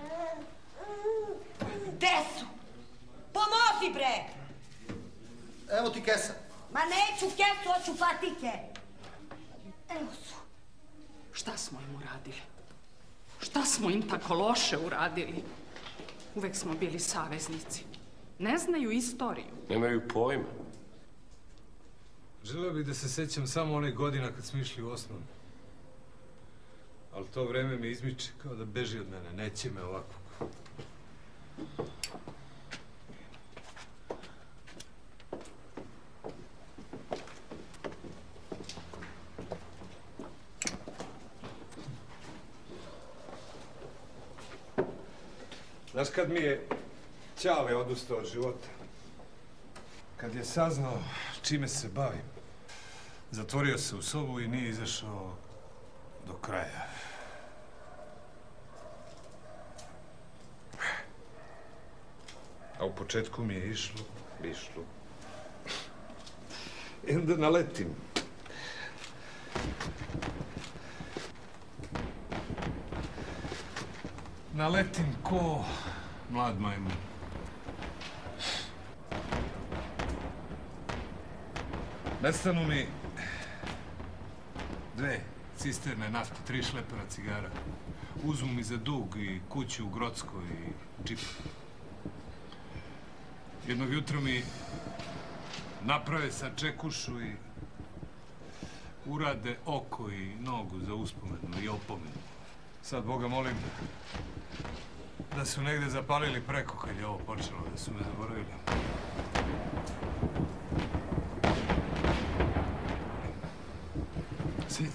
Gde su? Pomozi, bre! Evo ti kesa. Ma neću kesu, hoću patike. Evo su. Šta smo im uradili? Šta smo im tako loše uradili? Uvek smo bili saveznici. Ne znaju istoriju. Nemaju pojma. Želeo bih da se sećam samo onih godina kad smo išli u osnovnu. Ali to vreme me izmiče kao da beži od mene. Neće me ovako. Znaš kad mi je Ćale odustao od života? Kad je saznao čime se bavim, zatvorio se u sobu i nije izašao do kraja. A u početku mi je išlo. I onda naletim. Naletim ko mlad majmun. Nestanu mi 2 cisterne nafte, 3 šlepera cigara. Uzmu mi za dug i kuću u Grockoj i džip. Jednog jutra mi naprave sačekušu i urade oko i nogu za uspomenu i opomenu. Sad, Boga molim, da su negde zapalili preko kad je ovo počelo, da su me zaboravili. Sidi.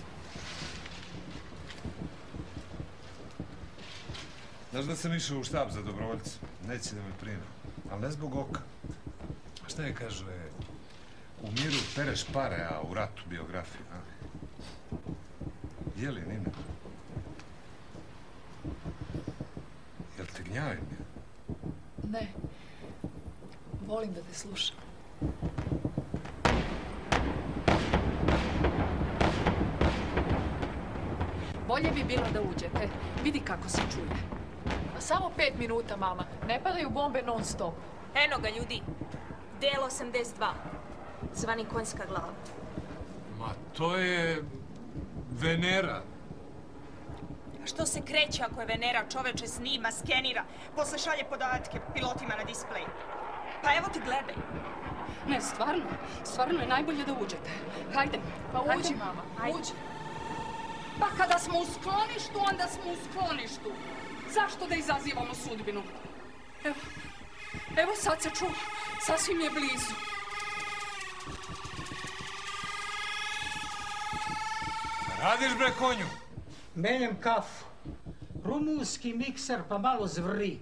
Znaš da sam išao u štab za dobrovoljce? Neće da me prime, ali ne zbog oka. Šta je, kaže, u miru pereš pare, a u ratu biografiju, a? Je li, Nina? Jel te gnjavim ja? Ne. Volim da te slušam. Bolje bi bilo da uđete. Vidi kako se čuje. A samo 5 minuta, mama. Ne padaju bombe non stop. Eno ga, ljudi. Del 82. Zvani konjska glava. Ma to je Venera. Što se kreće ako je Venera? Čoveče snima, skenira, posle šalje podatke pilotima na displej. Pa evo ti, gledaj. Ne, stvarno je najbolje da uđete. Hajde. Pa uđi, mama, uđi. Pa kada smo u skloništu, onda smo u skloništu. Zašto da izazivamo sudbinu? Evo sad se čuva, sasvim je blizu. Radiš, bre, konju? Meljem kafu. Rumunski mikser pa malo zvri.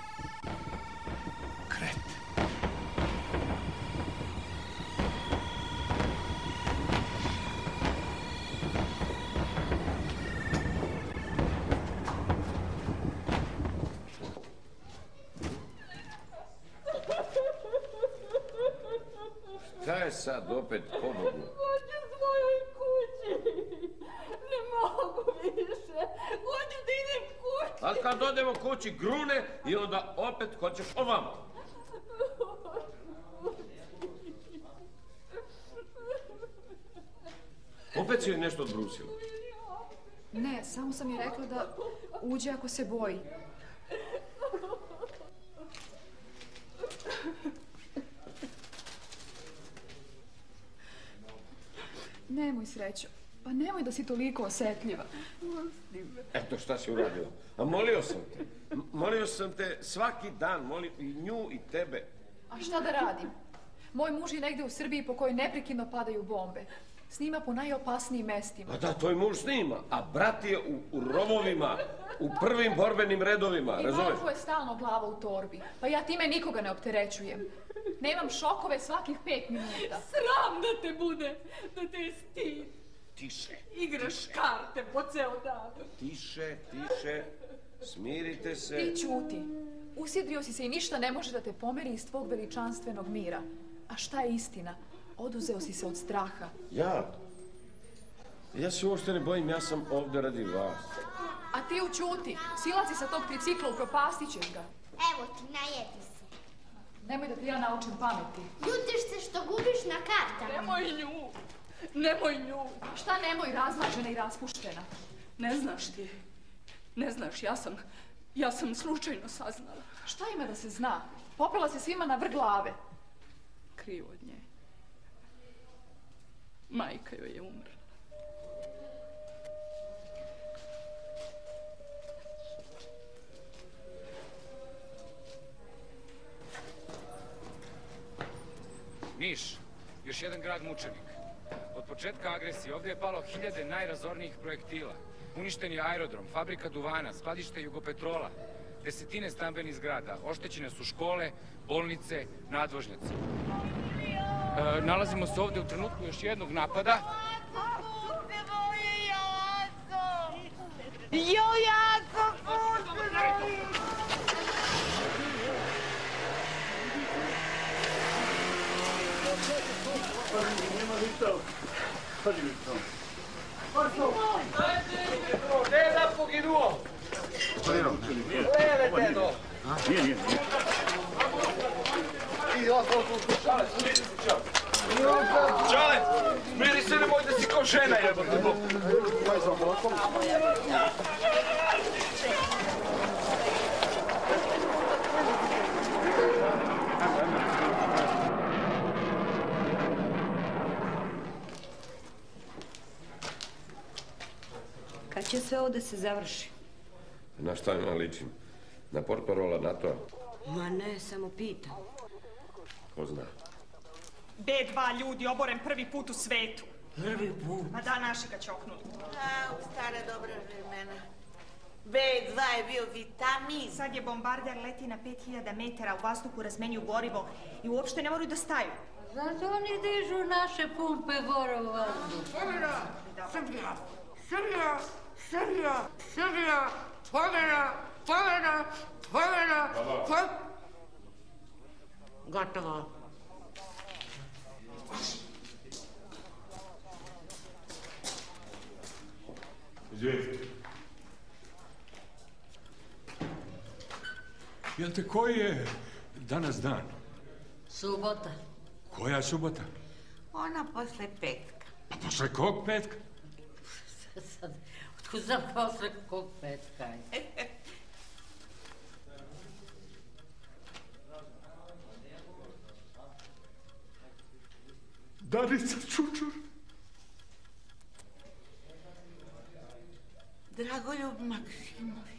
Kret. je sad opet, pobogu? Hoću svojoj kući. Ne mogu više. Hoću da idem kući. Ali kad odemo kući grune i onda opet hoćeš ovamo. Opet si joj nešto odbrusila. Ne, samo sam joj rekla da uđe ako se boji. Nemoj, Srećo. Pa nemoj da si toliko osjetljiva. Eto šta si uradila. A molio sam te. Molio sam te svaki dan. Molio i nju i tebe. A šta da radim? Moj muž je negde u Srbiji po kojoj neprekidno padaju bombe. Snima po najopasnijim mestima. A da, tvoj muž snima. A brat je u rovovima. U prvim borbenim redovima. I razumeš? Marko je stalno glava u torbi. Pa ja time nikoga ne opterećujem. Nemam šokove svakih 5 minuta. Sram da te bude, da te je stid. Tiše. Igraš karte po ceo dan. Tiše, tiše. Smirite se. Ti ćuti. Usjedrio si se i ništa ne može da te pomeri iz tvog veličanstvenog mira. A šta je istina? Oduzeo si se od straha. Ja? Ja se uopšte ne bojim, ja sam ovde radi vas. A ti učuti. Silazi sa tog tricikla, upropastit ćeš ga. Evo ti, najedi se. Nemoj da ti ja naučim pameti. Ljutiš se što gubiš na kartama. Nemoj nju. Nemoj nju. Šta nemoj, razmažena i raspuštena? Ne znaš ti. Ne znaš, ja sam slučajno saznala. Šta ima da se zna? Popela se svima na vrh glave. Krivo od nje. Majka joj je umrla. Niš, još jedan grad mučenik. Od početka agresije ovdje je palo 1000 najrazornijih projektila. Uništen je aerodrom, fabrika duvana, skladište Jugopetrola, desetine stambenih zgrada, oštećene su škole, bolnice, nadvožnjaci. Nalazimo se ovdje u trenutku još jednog napada. Čale, smiri se, nemoj da si ko žena, jebote. Kad će sve ovo da se završi? Na šta ja ličim? Na portparola NATO-a? Ma ne, samo pitam. Ko zna? B2 ljudi oboren prvi put u svetu. Prvi put? Ma da, naši ga čoknuli. A, u stara dobra vremena. B2 je bio vitamin. Sad je bombarder leti na 5000 metara, u vazduhu razmenjuju gorivo i uopšte ne moraju da staju. Zato oni dižu naše pumpe gore u vazduh. Srbija! Srbija! Srbija! Srbija! Srbija! Pobjeda! Pobjeda! Pobjeda! Gotovo. Izvijesti. Jel te koji je danas dan? Subota. Koja subota? Ona posle petka. Pa posle kog petka? Sad, otkud znam posle kog petka? Danica Čučur. Dragoljub Maksimović.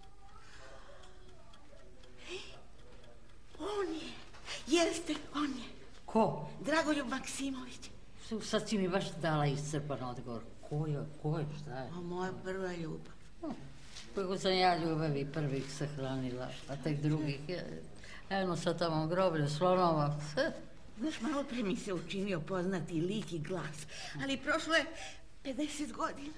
On je. Jeste, on je. Ko? Dragoljub Maksimović. Sad si mi baš dala iscrpan odgovor. Ko je, šta je? A moja prva ljubav. Kako sam ja ljubavi prvih sahranila, a tek drugih. Eno sad tamo groblje slonova. Znaš, malo pre mi se učinio poznati lik i glas, ali prošlo je 50 godina.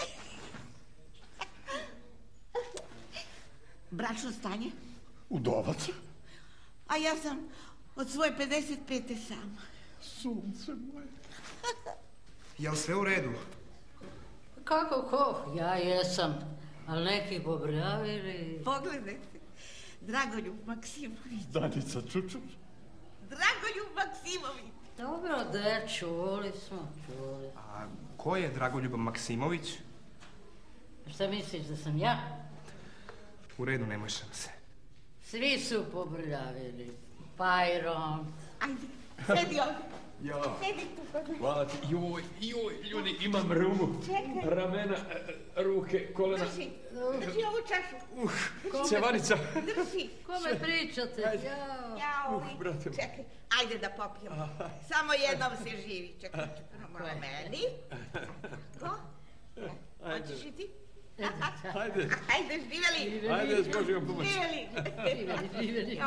Bračno stanje? Udovac. A ja sam od svoje 55. sama. Sunce moje. Jel sve u redu? Kako ko? Ja jesam, ali neki pobrljavili. Pogledajte, Dragoljub Maksimović. Danica Čučur. Dragoljub Maksimović. Dobro, čuli smo. A ko je Dragoljub Maksimović? Šta misliš da sam ja? U redu, nemoj se. Svi su pobrljavili. Pajron. Ajde, sedi ovdje. Ja. Sedi tu. Hvala ti. Joj, ljudi, imam reumu. Čekaj. Ramena, ruke, kolena. Drži ovu čašu. Cevanica. Drži. Kome pričate? Jao. Brate. Čekaj, ajde da popijemo. Samo jednom se živi. Čekaj, malo meni. Ko? Hoćeš i ti? Ajde. Ajde, živjeli. Ajde, s Božjom pomoći. Živjeli.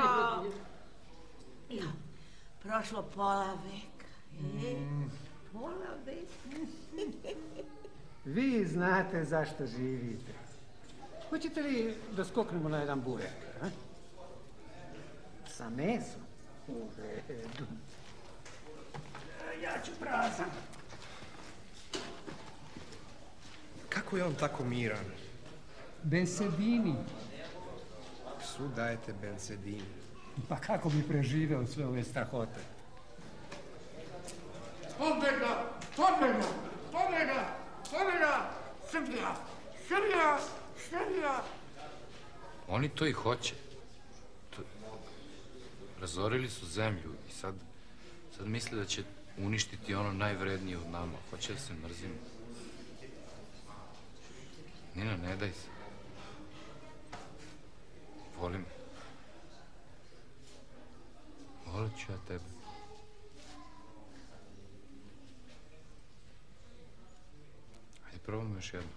Prošlo pola veka. Pola veka. Vi znate zašto živite. Hoćete li da skoknemo na jedan burek? Sa mesom? U redu. Ja ću prazan. Kako je on tako miran? Bensedini. Psu dajete bensedini. Pa kako bi preživeo sve ove strahote? Pobjeda! Srbija! Oni to i hoće. Razorili su zemlju i sad misle da će uništiti ono najvrednije od nama. Hoće da se mrzimo. Nina, ne daj se. Volim. Volit ću ja tebe. Ajde, probamo još jedno.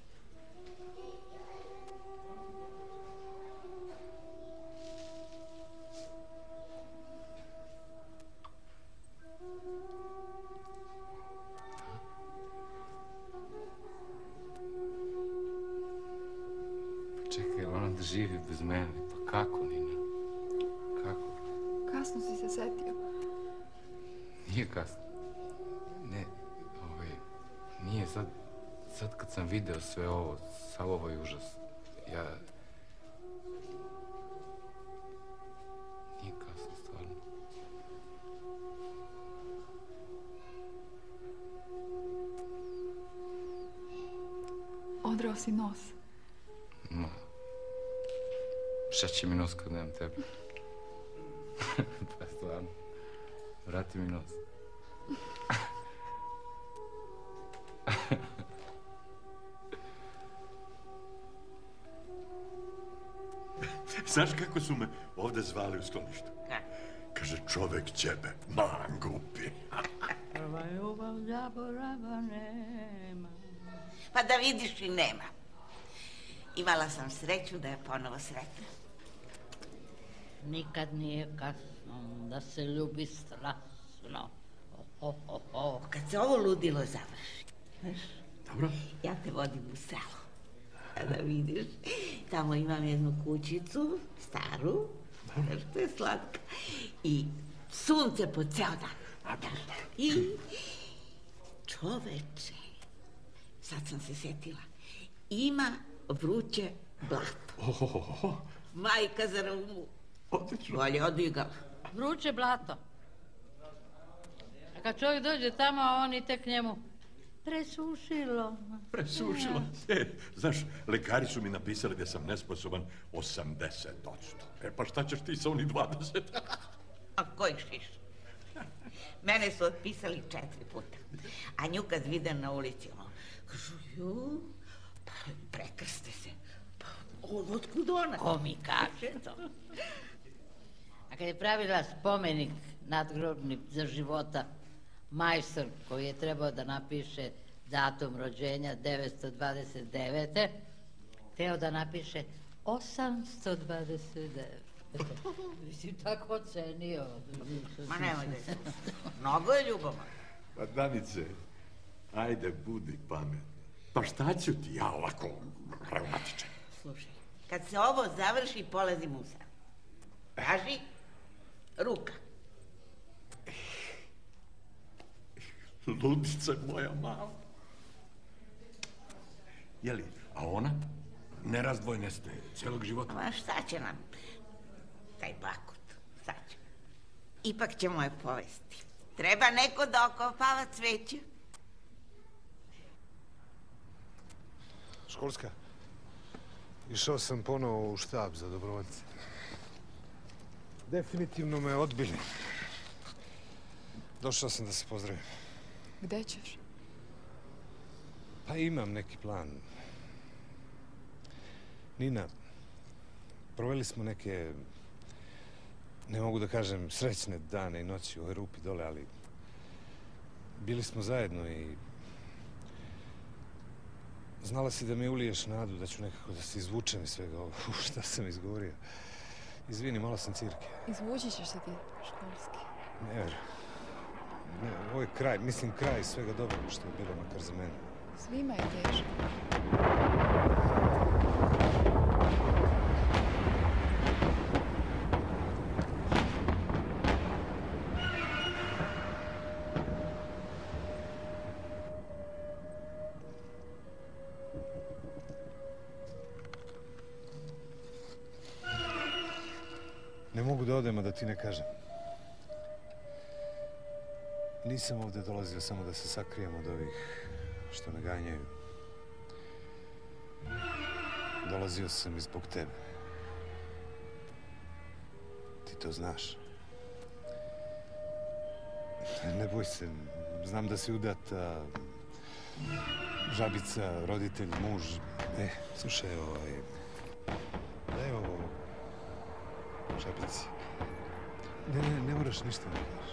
Čekaj, ona da živi bez mene. Pa kako, Nina? Kako? Kasno si se setio. Nije kasno. Ne, nije sad kad sam video sve ovo, sav ovaj užas, nije kasno, stvarno. Odrao si nos. Ma, šta će mi nos kad nemam tebe? Pa stvarno, vrati mi nos. Znaš kako su me ovde zvali u skloništu? Kaže, čovek ćebe, mangupi. Prva ljubav zaborava nema. Pa da vidiš i nema. Imala sam sreću da je ponovo sretna. Nikad nije kasno da se ljubi strasno. Kad se ovo ludilo završi, dobro, ja te vodim u selo. Da vidiš, tamo imam jednu kućicu, staru, što je slatka, i sunce po ceo dan. I čoveče, sad sam se setila, ima vruće blato. Majka za rumu. Bolje odigala. Vruće blato. A kad čovjek dođe tamo, a oni tek njemu presušilo. Presušilo. Znaš, lekari su mi napisali da sam nesposoban 80%. Pa šta ćeš ti sa onih 20? A koji šiš? Mene su otpisali 4 puta. A nju kad vide na ulici, kažu, pa prekrste se. Pa otkud ona? Ko mi kaže to? A kad je pravila spomenik nadgrobni za života, majstor koji je trebao da napiše datum rođenja 929. Teo da napiše 829. Mislim, tako ocenio. Ma nemoj da se. Mnogo je ljubavan. Pa Danice, ajde, budi pametna. Pa šta ću ti ja ovako reumatičan? Slušaj, kad se ovo završi, polazim u selo. Traži ruka. Ludice moja mala. Jeli, a ona? Nerazdvojne ste cijelog života. Ma šta će nam taj bakut? Šta će? Ipak ćemo je povesti. Treba neko da okopava cveće. Školska, išao sam ponovo u štab za dobrovoljce. Definitivno me odbili. Došao sam da se pozdravim. Gde ćeš? Pa imam neki plan. Nina, proveli smo neke, ne mogu da kažem, srećne dane i noći u Erupi dole, ali bili smo zajedno i znala si da mi uliješ nadu da ću nekako da se izvučem iz svega ovo. Šta sam izgovorio? Izvini, malo sam cirke. Izvući ćeš se ti, Školski. Ne verujem. Ne, ovo je kraj, mislim kraj svega dobrog što je bilo, makar za mene. Svima je teško. Ne mogu da odem, a da ti ne kažem. Nisam ovde dolazio samo da se sakrijem od ovih što me ganjaju. Dolazio sam i zbog tebe. Ti to znaš. Ne boj se, znam da si udata, žabica, roditelj, muž. Slušaj, daj ovo žabici. Ne moraš ništa da daš.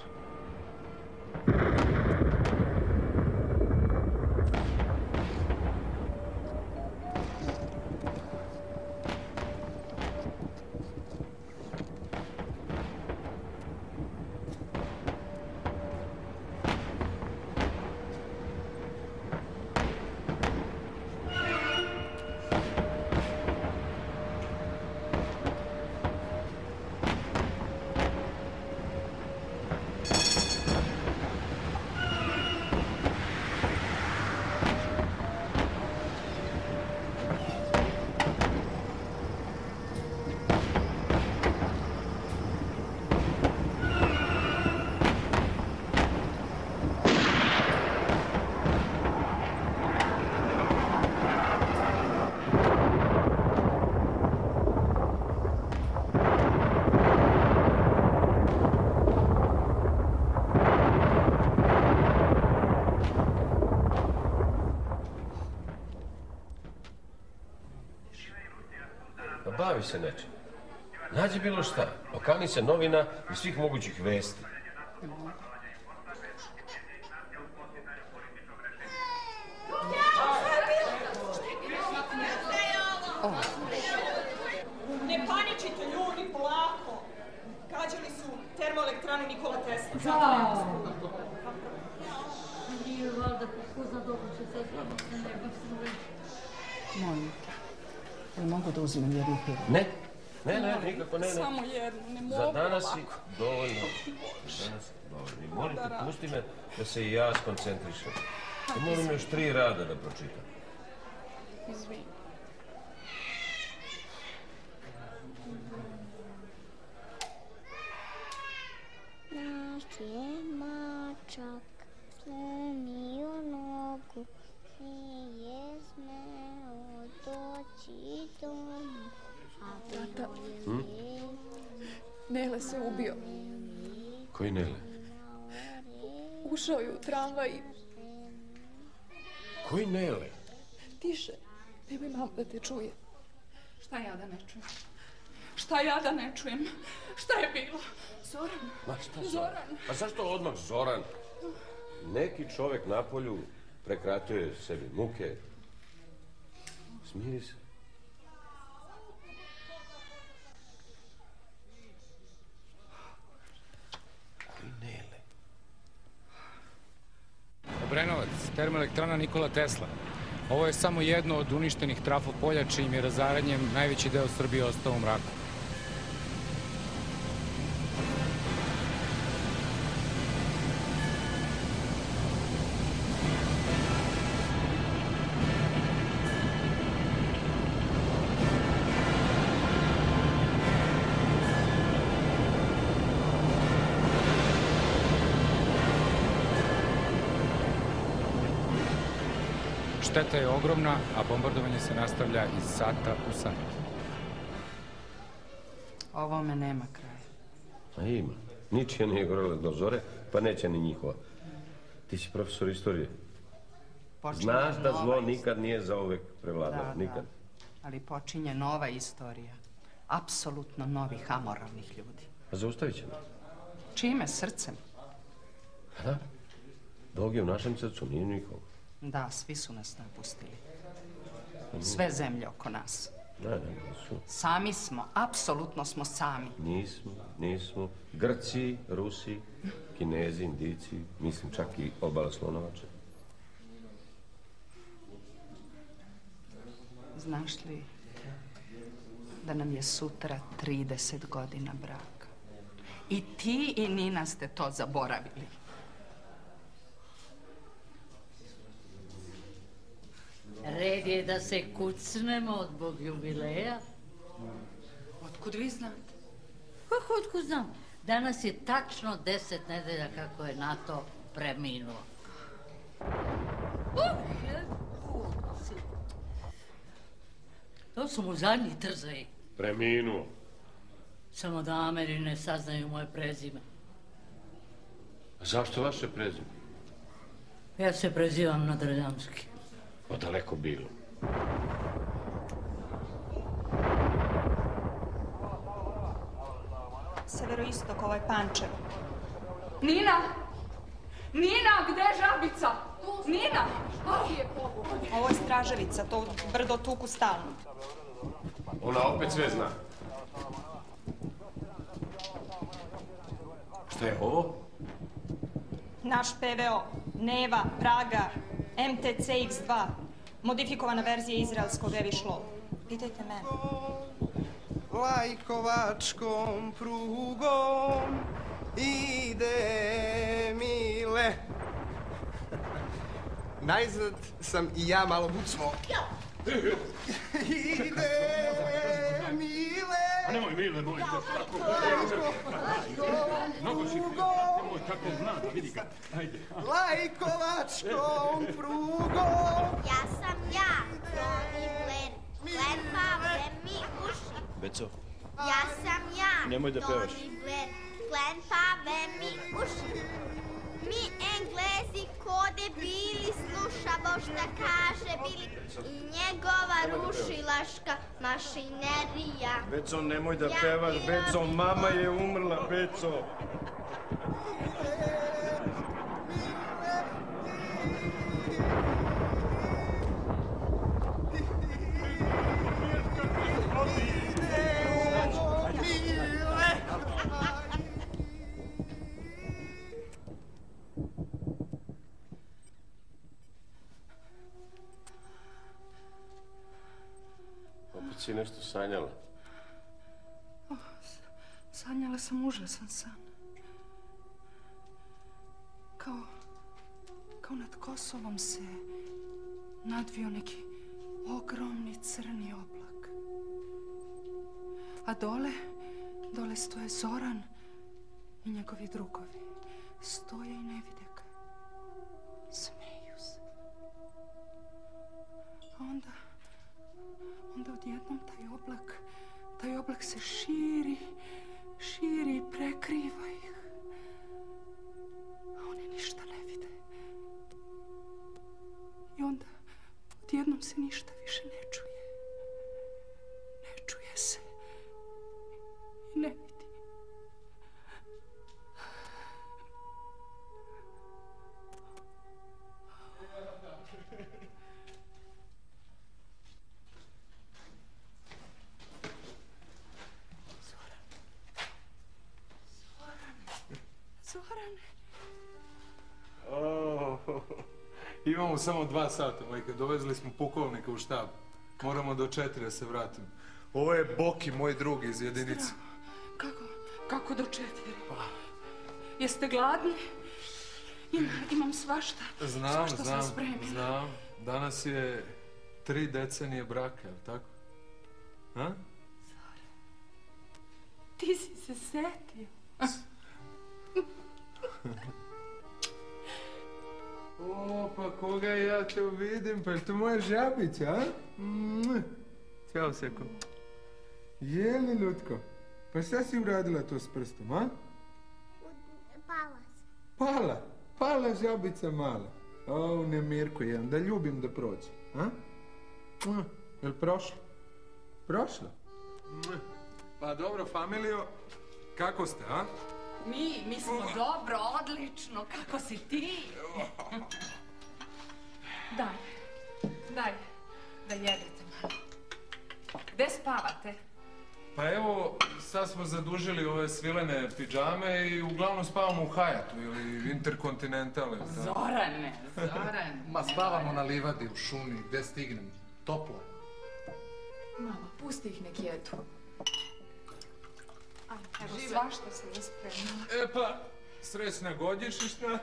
Bavi se nečim. Nađi bilo šta. Okani se novina i svih mogućih vesti. Ne paničite, ljudi, polako. Gađali su termoelektranu Nikola Tesla. Zao! Nije valjda ko zna dobro će se zlama se neba sve. Molim te, jel mogu da uzmem jednu pilu? Ne, nikako ne. Samo jednu, ne mogu Za danas ovako. si dovoljno. Molim te, pusti me da se i ja skoncentrišem. Moram još 3 rada da pročitam. Izvini. Naš je mačak slomio nogu, nije smeo doći doma. Tata, Nele se ubio. Koji Nele? Ušao je u tramvaj i... Koji Nele? Tiše, nemoj mam da te čuje. Šta ja da ne čujem? Šta ja da ne čujem? Šta je bilo? Zoran? Ma šta Zoran? A zašto odmah Zoran? Neki čovek napolju prekratio je sebi muke. Smiri se. Koji Nele? Obrenovac, termoelektrana Nikola Tesla. Ovo je samo jedno od uništenih trafopolja čijim je razaranjem najveći deo Srbije ostao u mraku. Šteta je ogromna, a bombardovanje se nastavlja iz sata u sat. Ovome nema kraja. A ima. Ničija nije gorela do zore, pa neće ni njihova. Ti si profesor istorije. Znaš da zlo nikad nije zauvek prevladao. Nikad. Ali počinje nova istorija. Apsolutno novih amoralnih ljudi. A zaustavit ćemo. Čime? Srcem? Da. Bog je u našem srcu, nije njihovo. Da, svi su nas napustili. Sve zemlje oko nas. Ne, nisu. Sami smo, apsolutno smo sami. Nismo. Grci, Rusi, Kinezi, Indijci, mislim čak i obala Slonovača. Znaš li da nam je sutra 30 godina braka? I ti i Nina ste to zaboravili. Red je da se kucnemo zbog jubileja. Otkud vi znate? Kako otkud znam? Danas je tačno 10 nedelja kako je NATO preminuo. To su mu zadnji trzaji. Preminuo. Samo da Ameri ne saznaju moje prezime. A zašto vaše prezime? Ja se prezivam Nadreljamski. Pa daleko bilo. Severoistok, ovaj Pančevo. Nina! Nina, gde je žabica? Nina! Ovo je Straževica, to brdo tuku stalno. Ona opet sve zna. Šta je ovo? Naš PVO, Neva, Praga, MTC X2, modifikovana verzija izraelskog Evi Šlov. Pitajte mene. Lajkovačkom prugom ide Mile. Najzad sam i ja malo bucmo. Ide Mile. A nemoj Mile, molim te, tako. Mnogo si nemoj tako mlada, vidi ga. Ajde. Lajkovačkom prugom. Ja sam ja, Toni Blair. Klepave mi uši. Beco. Ja sam ja, Nemoj da pevaš. Toni Blair. Klepave mi uši. Mi Englezi ko debili slušamo šta kaže Bili i njegova rušilaška mašinerija. Beco, nemoj da pevaš, Beco, mama je umrla, Beco. Opet si nešto sanjala. Sanjala sam užasan san. Kao nad Kosovom se nadvio neki ogromni crni oblak. A dole stoje Zoran i njegovi drugovi. Stoje i ne vide ga. Smeju se. A onda odjednom taj oblak se širi i prekriva ih. A oni ništa ne vide. I onda odjednom se ništa više ne čuje. Ne čuje se i ne vidi. Imamo samo 2 sata, majka. Dovezli smo pukovnika u štab. Moramo do 4 da se vratimo. Ovo je Boki, moj drug iz jedinice. Kako do 4? Jeste gladni? Imam svašta. Znam. Sam spremila. Znam. Danas je 3 decenije braka, jel tako? A? Ti si se setio. O, pa koga ja to vidim, pa je to moja žabica, a? Ćao, Seko. Jeli, Ljutko? Pa šta si uradila to s prstom, a? Pala. Pala žabica mala. O, ne Mirko jedan, da ljubim da prođe, a? Jel prošlo? Prošlo? Pa dobro, familijo, kako ste, a? Mi smo dobro, odlično. Kako si ti? Daj, da jedete malo. Gde spavate? Pa evo, sad smo zadužili ove svilene pidžame i uglavnom spavamo u Hayatu ili Intercontinental. Zorane. Ma spavamo na livadi, u šumi, gde stignem. Toplo je. Mama, pusti ih nek jedu. Evo, svašta se raspremila. E pa, srećna godišnjišta.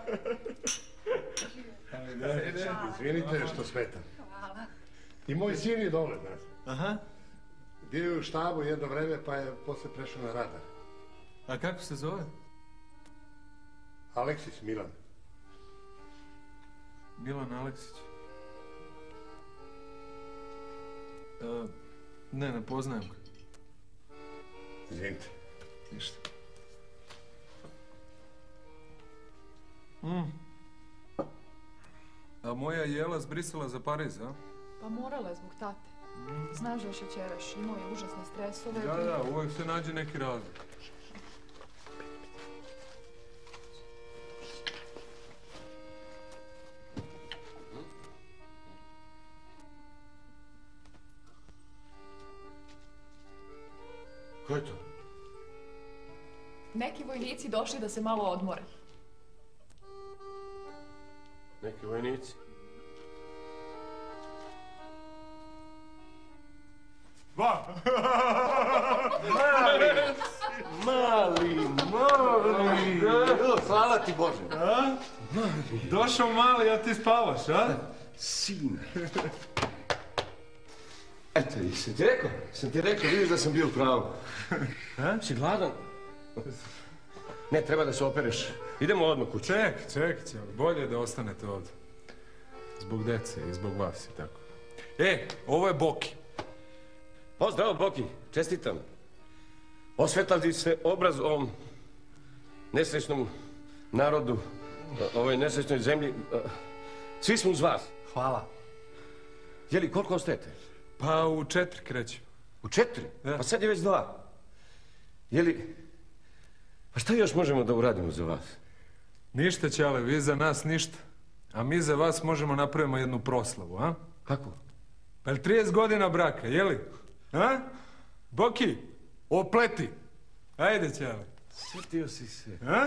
Izvinite što smetam. Hvala. I moj sin je dole, znaš. Aha. Bio je u štabu jedno vreme, pa je posle prešao na radar. A kako se zove? Aleksić Milan. Milan Aleksić. Ne poznajem ga. Izvinite. Ništa. A moja Jela zbrisala za Pariz, a? Pa morala je zbog tate. Znaš da je šećeraš, imao je užasne stresove. Da, uvijek se nađe neki razlog. Ko je to? Neki vojnici došli da se malo odmore. Neki vojnici? Mali! Hvala ti Bože! Došao mali, a ti spavaš, a? Sine! Eto, sam ti rekao, vidiš da sam bio u pravu. Si gladan? Ne, treba da se opereš. Idemo odmah kući. Ček, bolje da ostanete ovdje. Zbog dece i zbog vas i tako. Ovo je Boki. Zdravo, Boki, čestitam. Osvetali se obraz ovom nesrećnom narodu, ovoj nesrećnoj zemlji. Svi smo uz vas. Hvala. Jeli, koliko ostajete? Pa u 4 krećemo. U 4? Pa sad je već 2. Jeli, pa šta još možemo da uradimo za vas? Ništa, Ćale, vi za nas ništa. A mi za vas možemo napravimo jednu proslavu, a? Kako? Pa je 30 godina braka, jeli? A? Boki, opleti. Ajde, Ćale. Sjetio si se. A?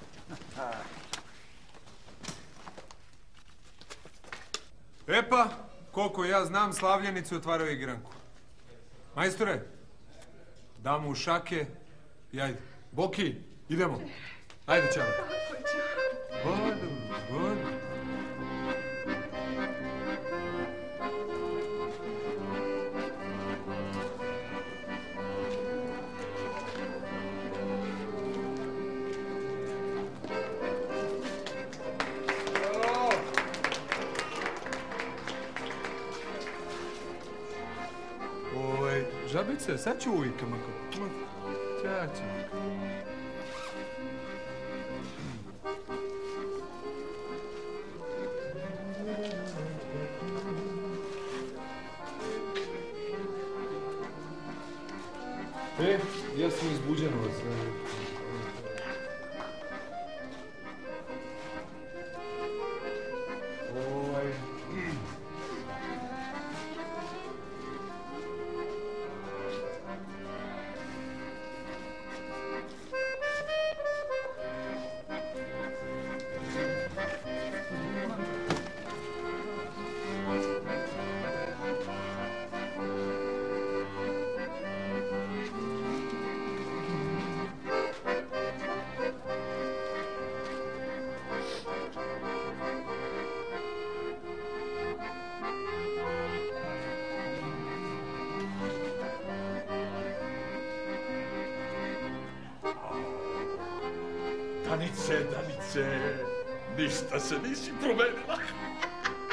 Pa, koliko ja znam, Slavljenici otvaraju igranku. Majstore, damo u šake i ajde. Boki, idemo. Ajde, Ćale. Vodu. Žabice, sad ću uvikam ako... Ćaću. Ja sam izbuđen od sve. Danice, ništa se nisi promenila.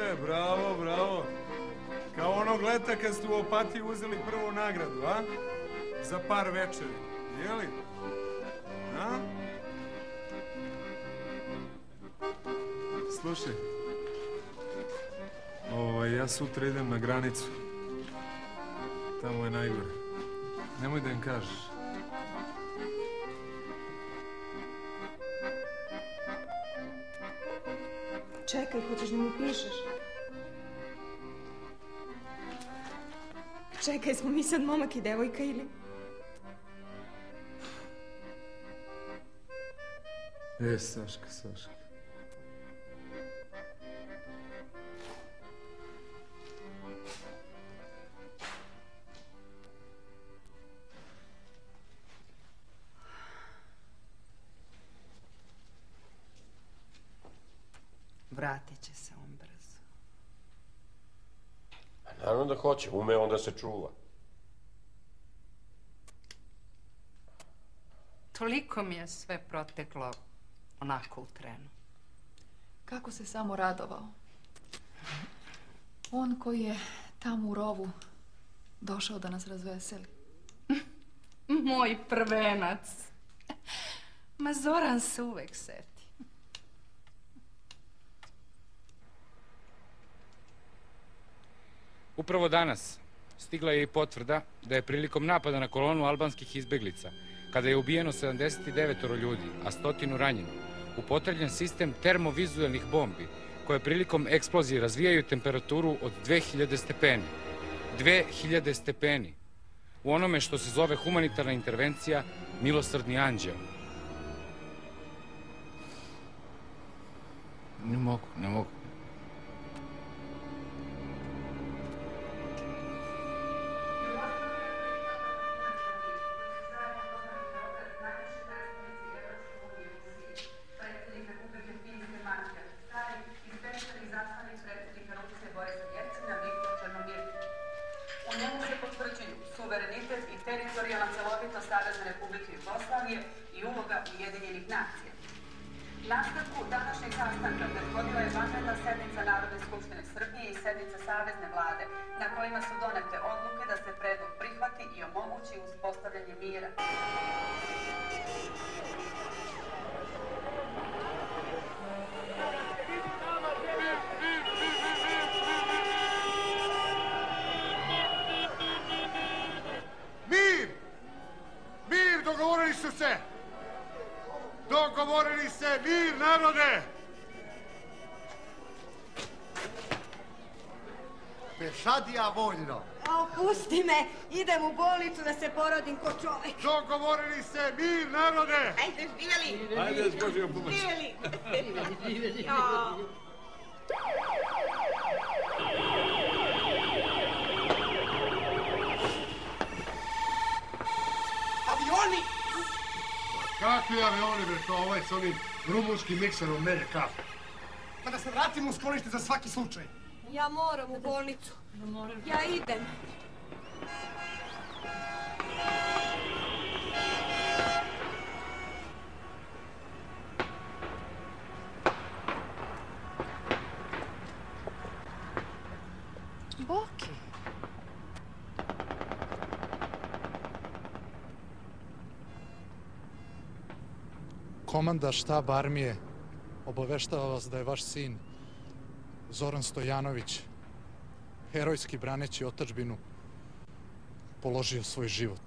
Bravo, bravo. Kao onog leta kad ste u Opatiji uzeli prvu nagradu, a? Za par večeri, jeli? A? Slušaj, ja sutra idem na granicu. Tamo je najgore. Nemoj da im kažeš. Čekaj, hoćeš da mu pišeš? Čekaj, smo mi sad momak i devojka ili? Saška. Vratit će se on brzo. Naravno da hoće, ume on da se čuva. Toliko mi je sve proteklo onako u trenu. Kako se samo radovao. On koji je tamo u rovu došao da nas razveseli. Moj prvenac. Ma Zoran se uvek seti. Upravo danas stigla je i potvrda da je prilikom napada na kolonu albanskih izbeglica, kada je ubijeno 79 ljudi, a 100 ranjeno, upotrebljen sistem termovizuelnih bombi, koje prilikom eksplozije razvijaju temperaturu od 2000 stepeni. 2000 stepeni. U onome što se zove humanitarna intervencija Milosrdni anđeo. Ne mogu. Suverenitet i teritorijalna celovitost Savezne Republike Jugoslavije i uloga Ujedinjenih nacija. Nastavku današnjeg sastanka prethodila je vanredna sednica Narodne skupštine Srbije i sednica Savezne vlade, na kojima su donete odluke da se predlog prihvati i omogući uspostavljanje mira. Dogovorili se, mir, narode! Pešadija voljno. Pusti me, idem u bolnicu da se porodim ko čovek. Dogovorili se, mir, narode! Ajde, živjeli! Ajde, s Božjom pomoć. Živjeli! Avioni! Kakvi avioni, bre, to ovaj s onim rumunskim mikserom melje kafe. Pa da se vratimo u sklonište za svaki slučaj. Ja moram u bolnicu. Ja idem. Boki. Komanda štaba armije obaveštava vas da je vaš sin Zoran Stojanović, herojski braneći otadžbinu, položio svoj život.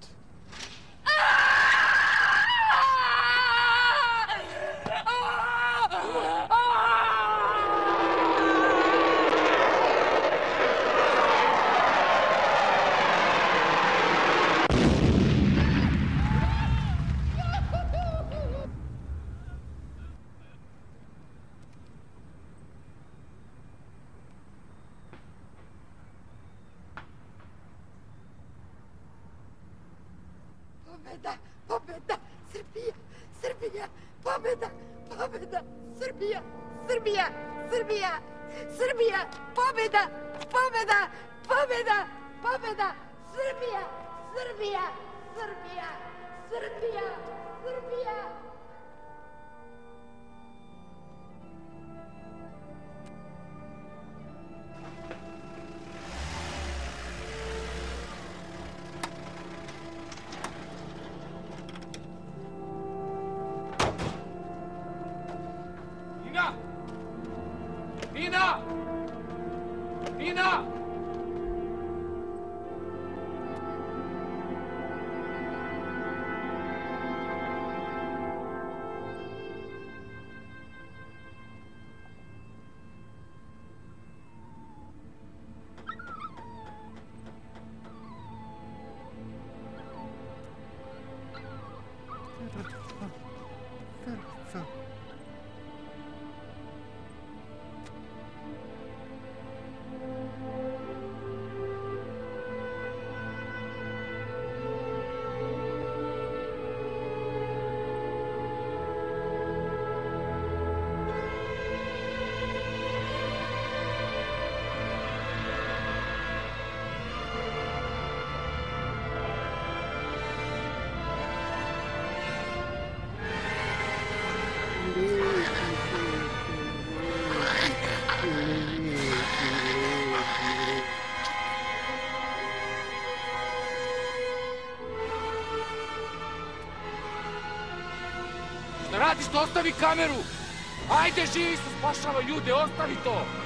Pobeda, pobeda, Srbija, Srbija, pobeda, pobeda, Srbija, Srbija, Srbija, Srbija, pobeda, pobeda, pobeda, pobeda, Srbija, Srbija, Srbija, Srbija, Srbija. Nina! Nina! Šta radiš to? Ostavi kameru! Ajde, živi su, spašava ljude, ostavi to!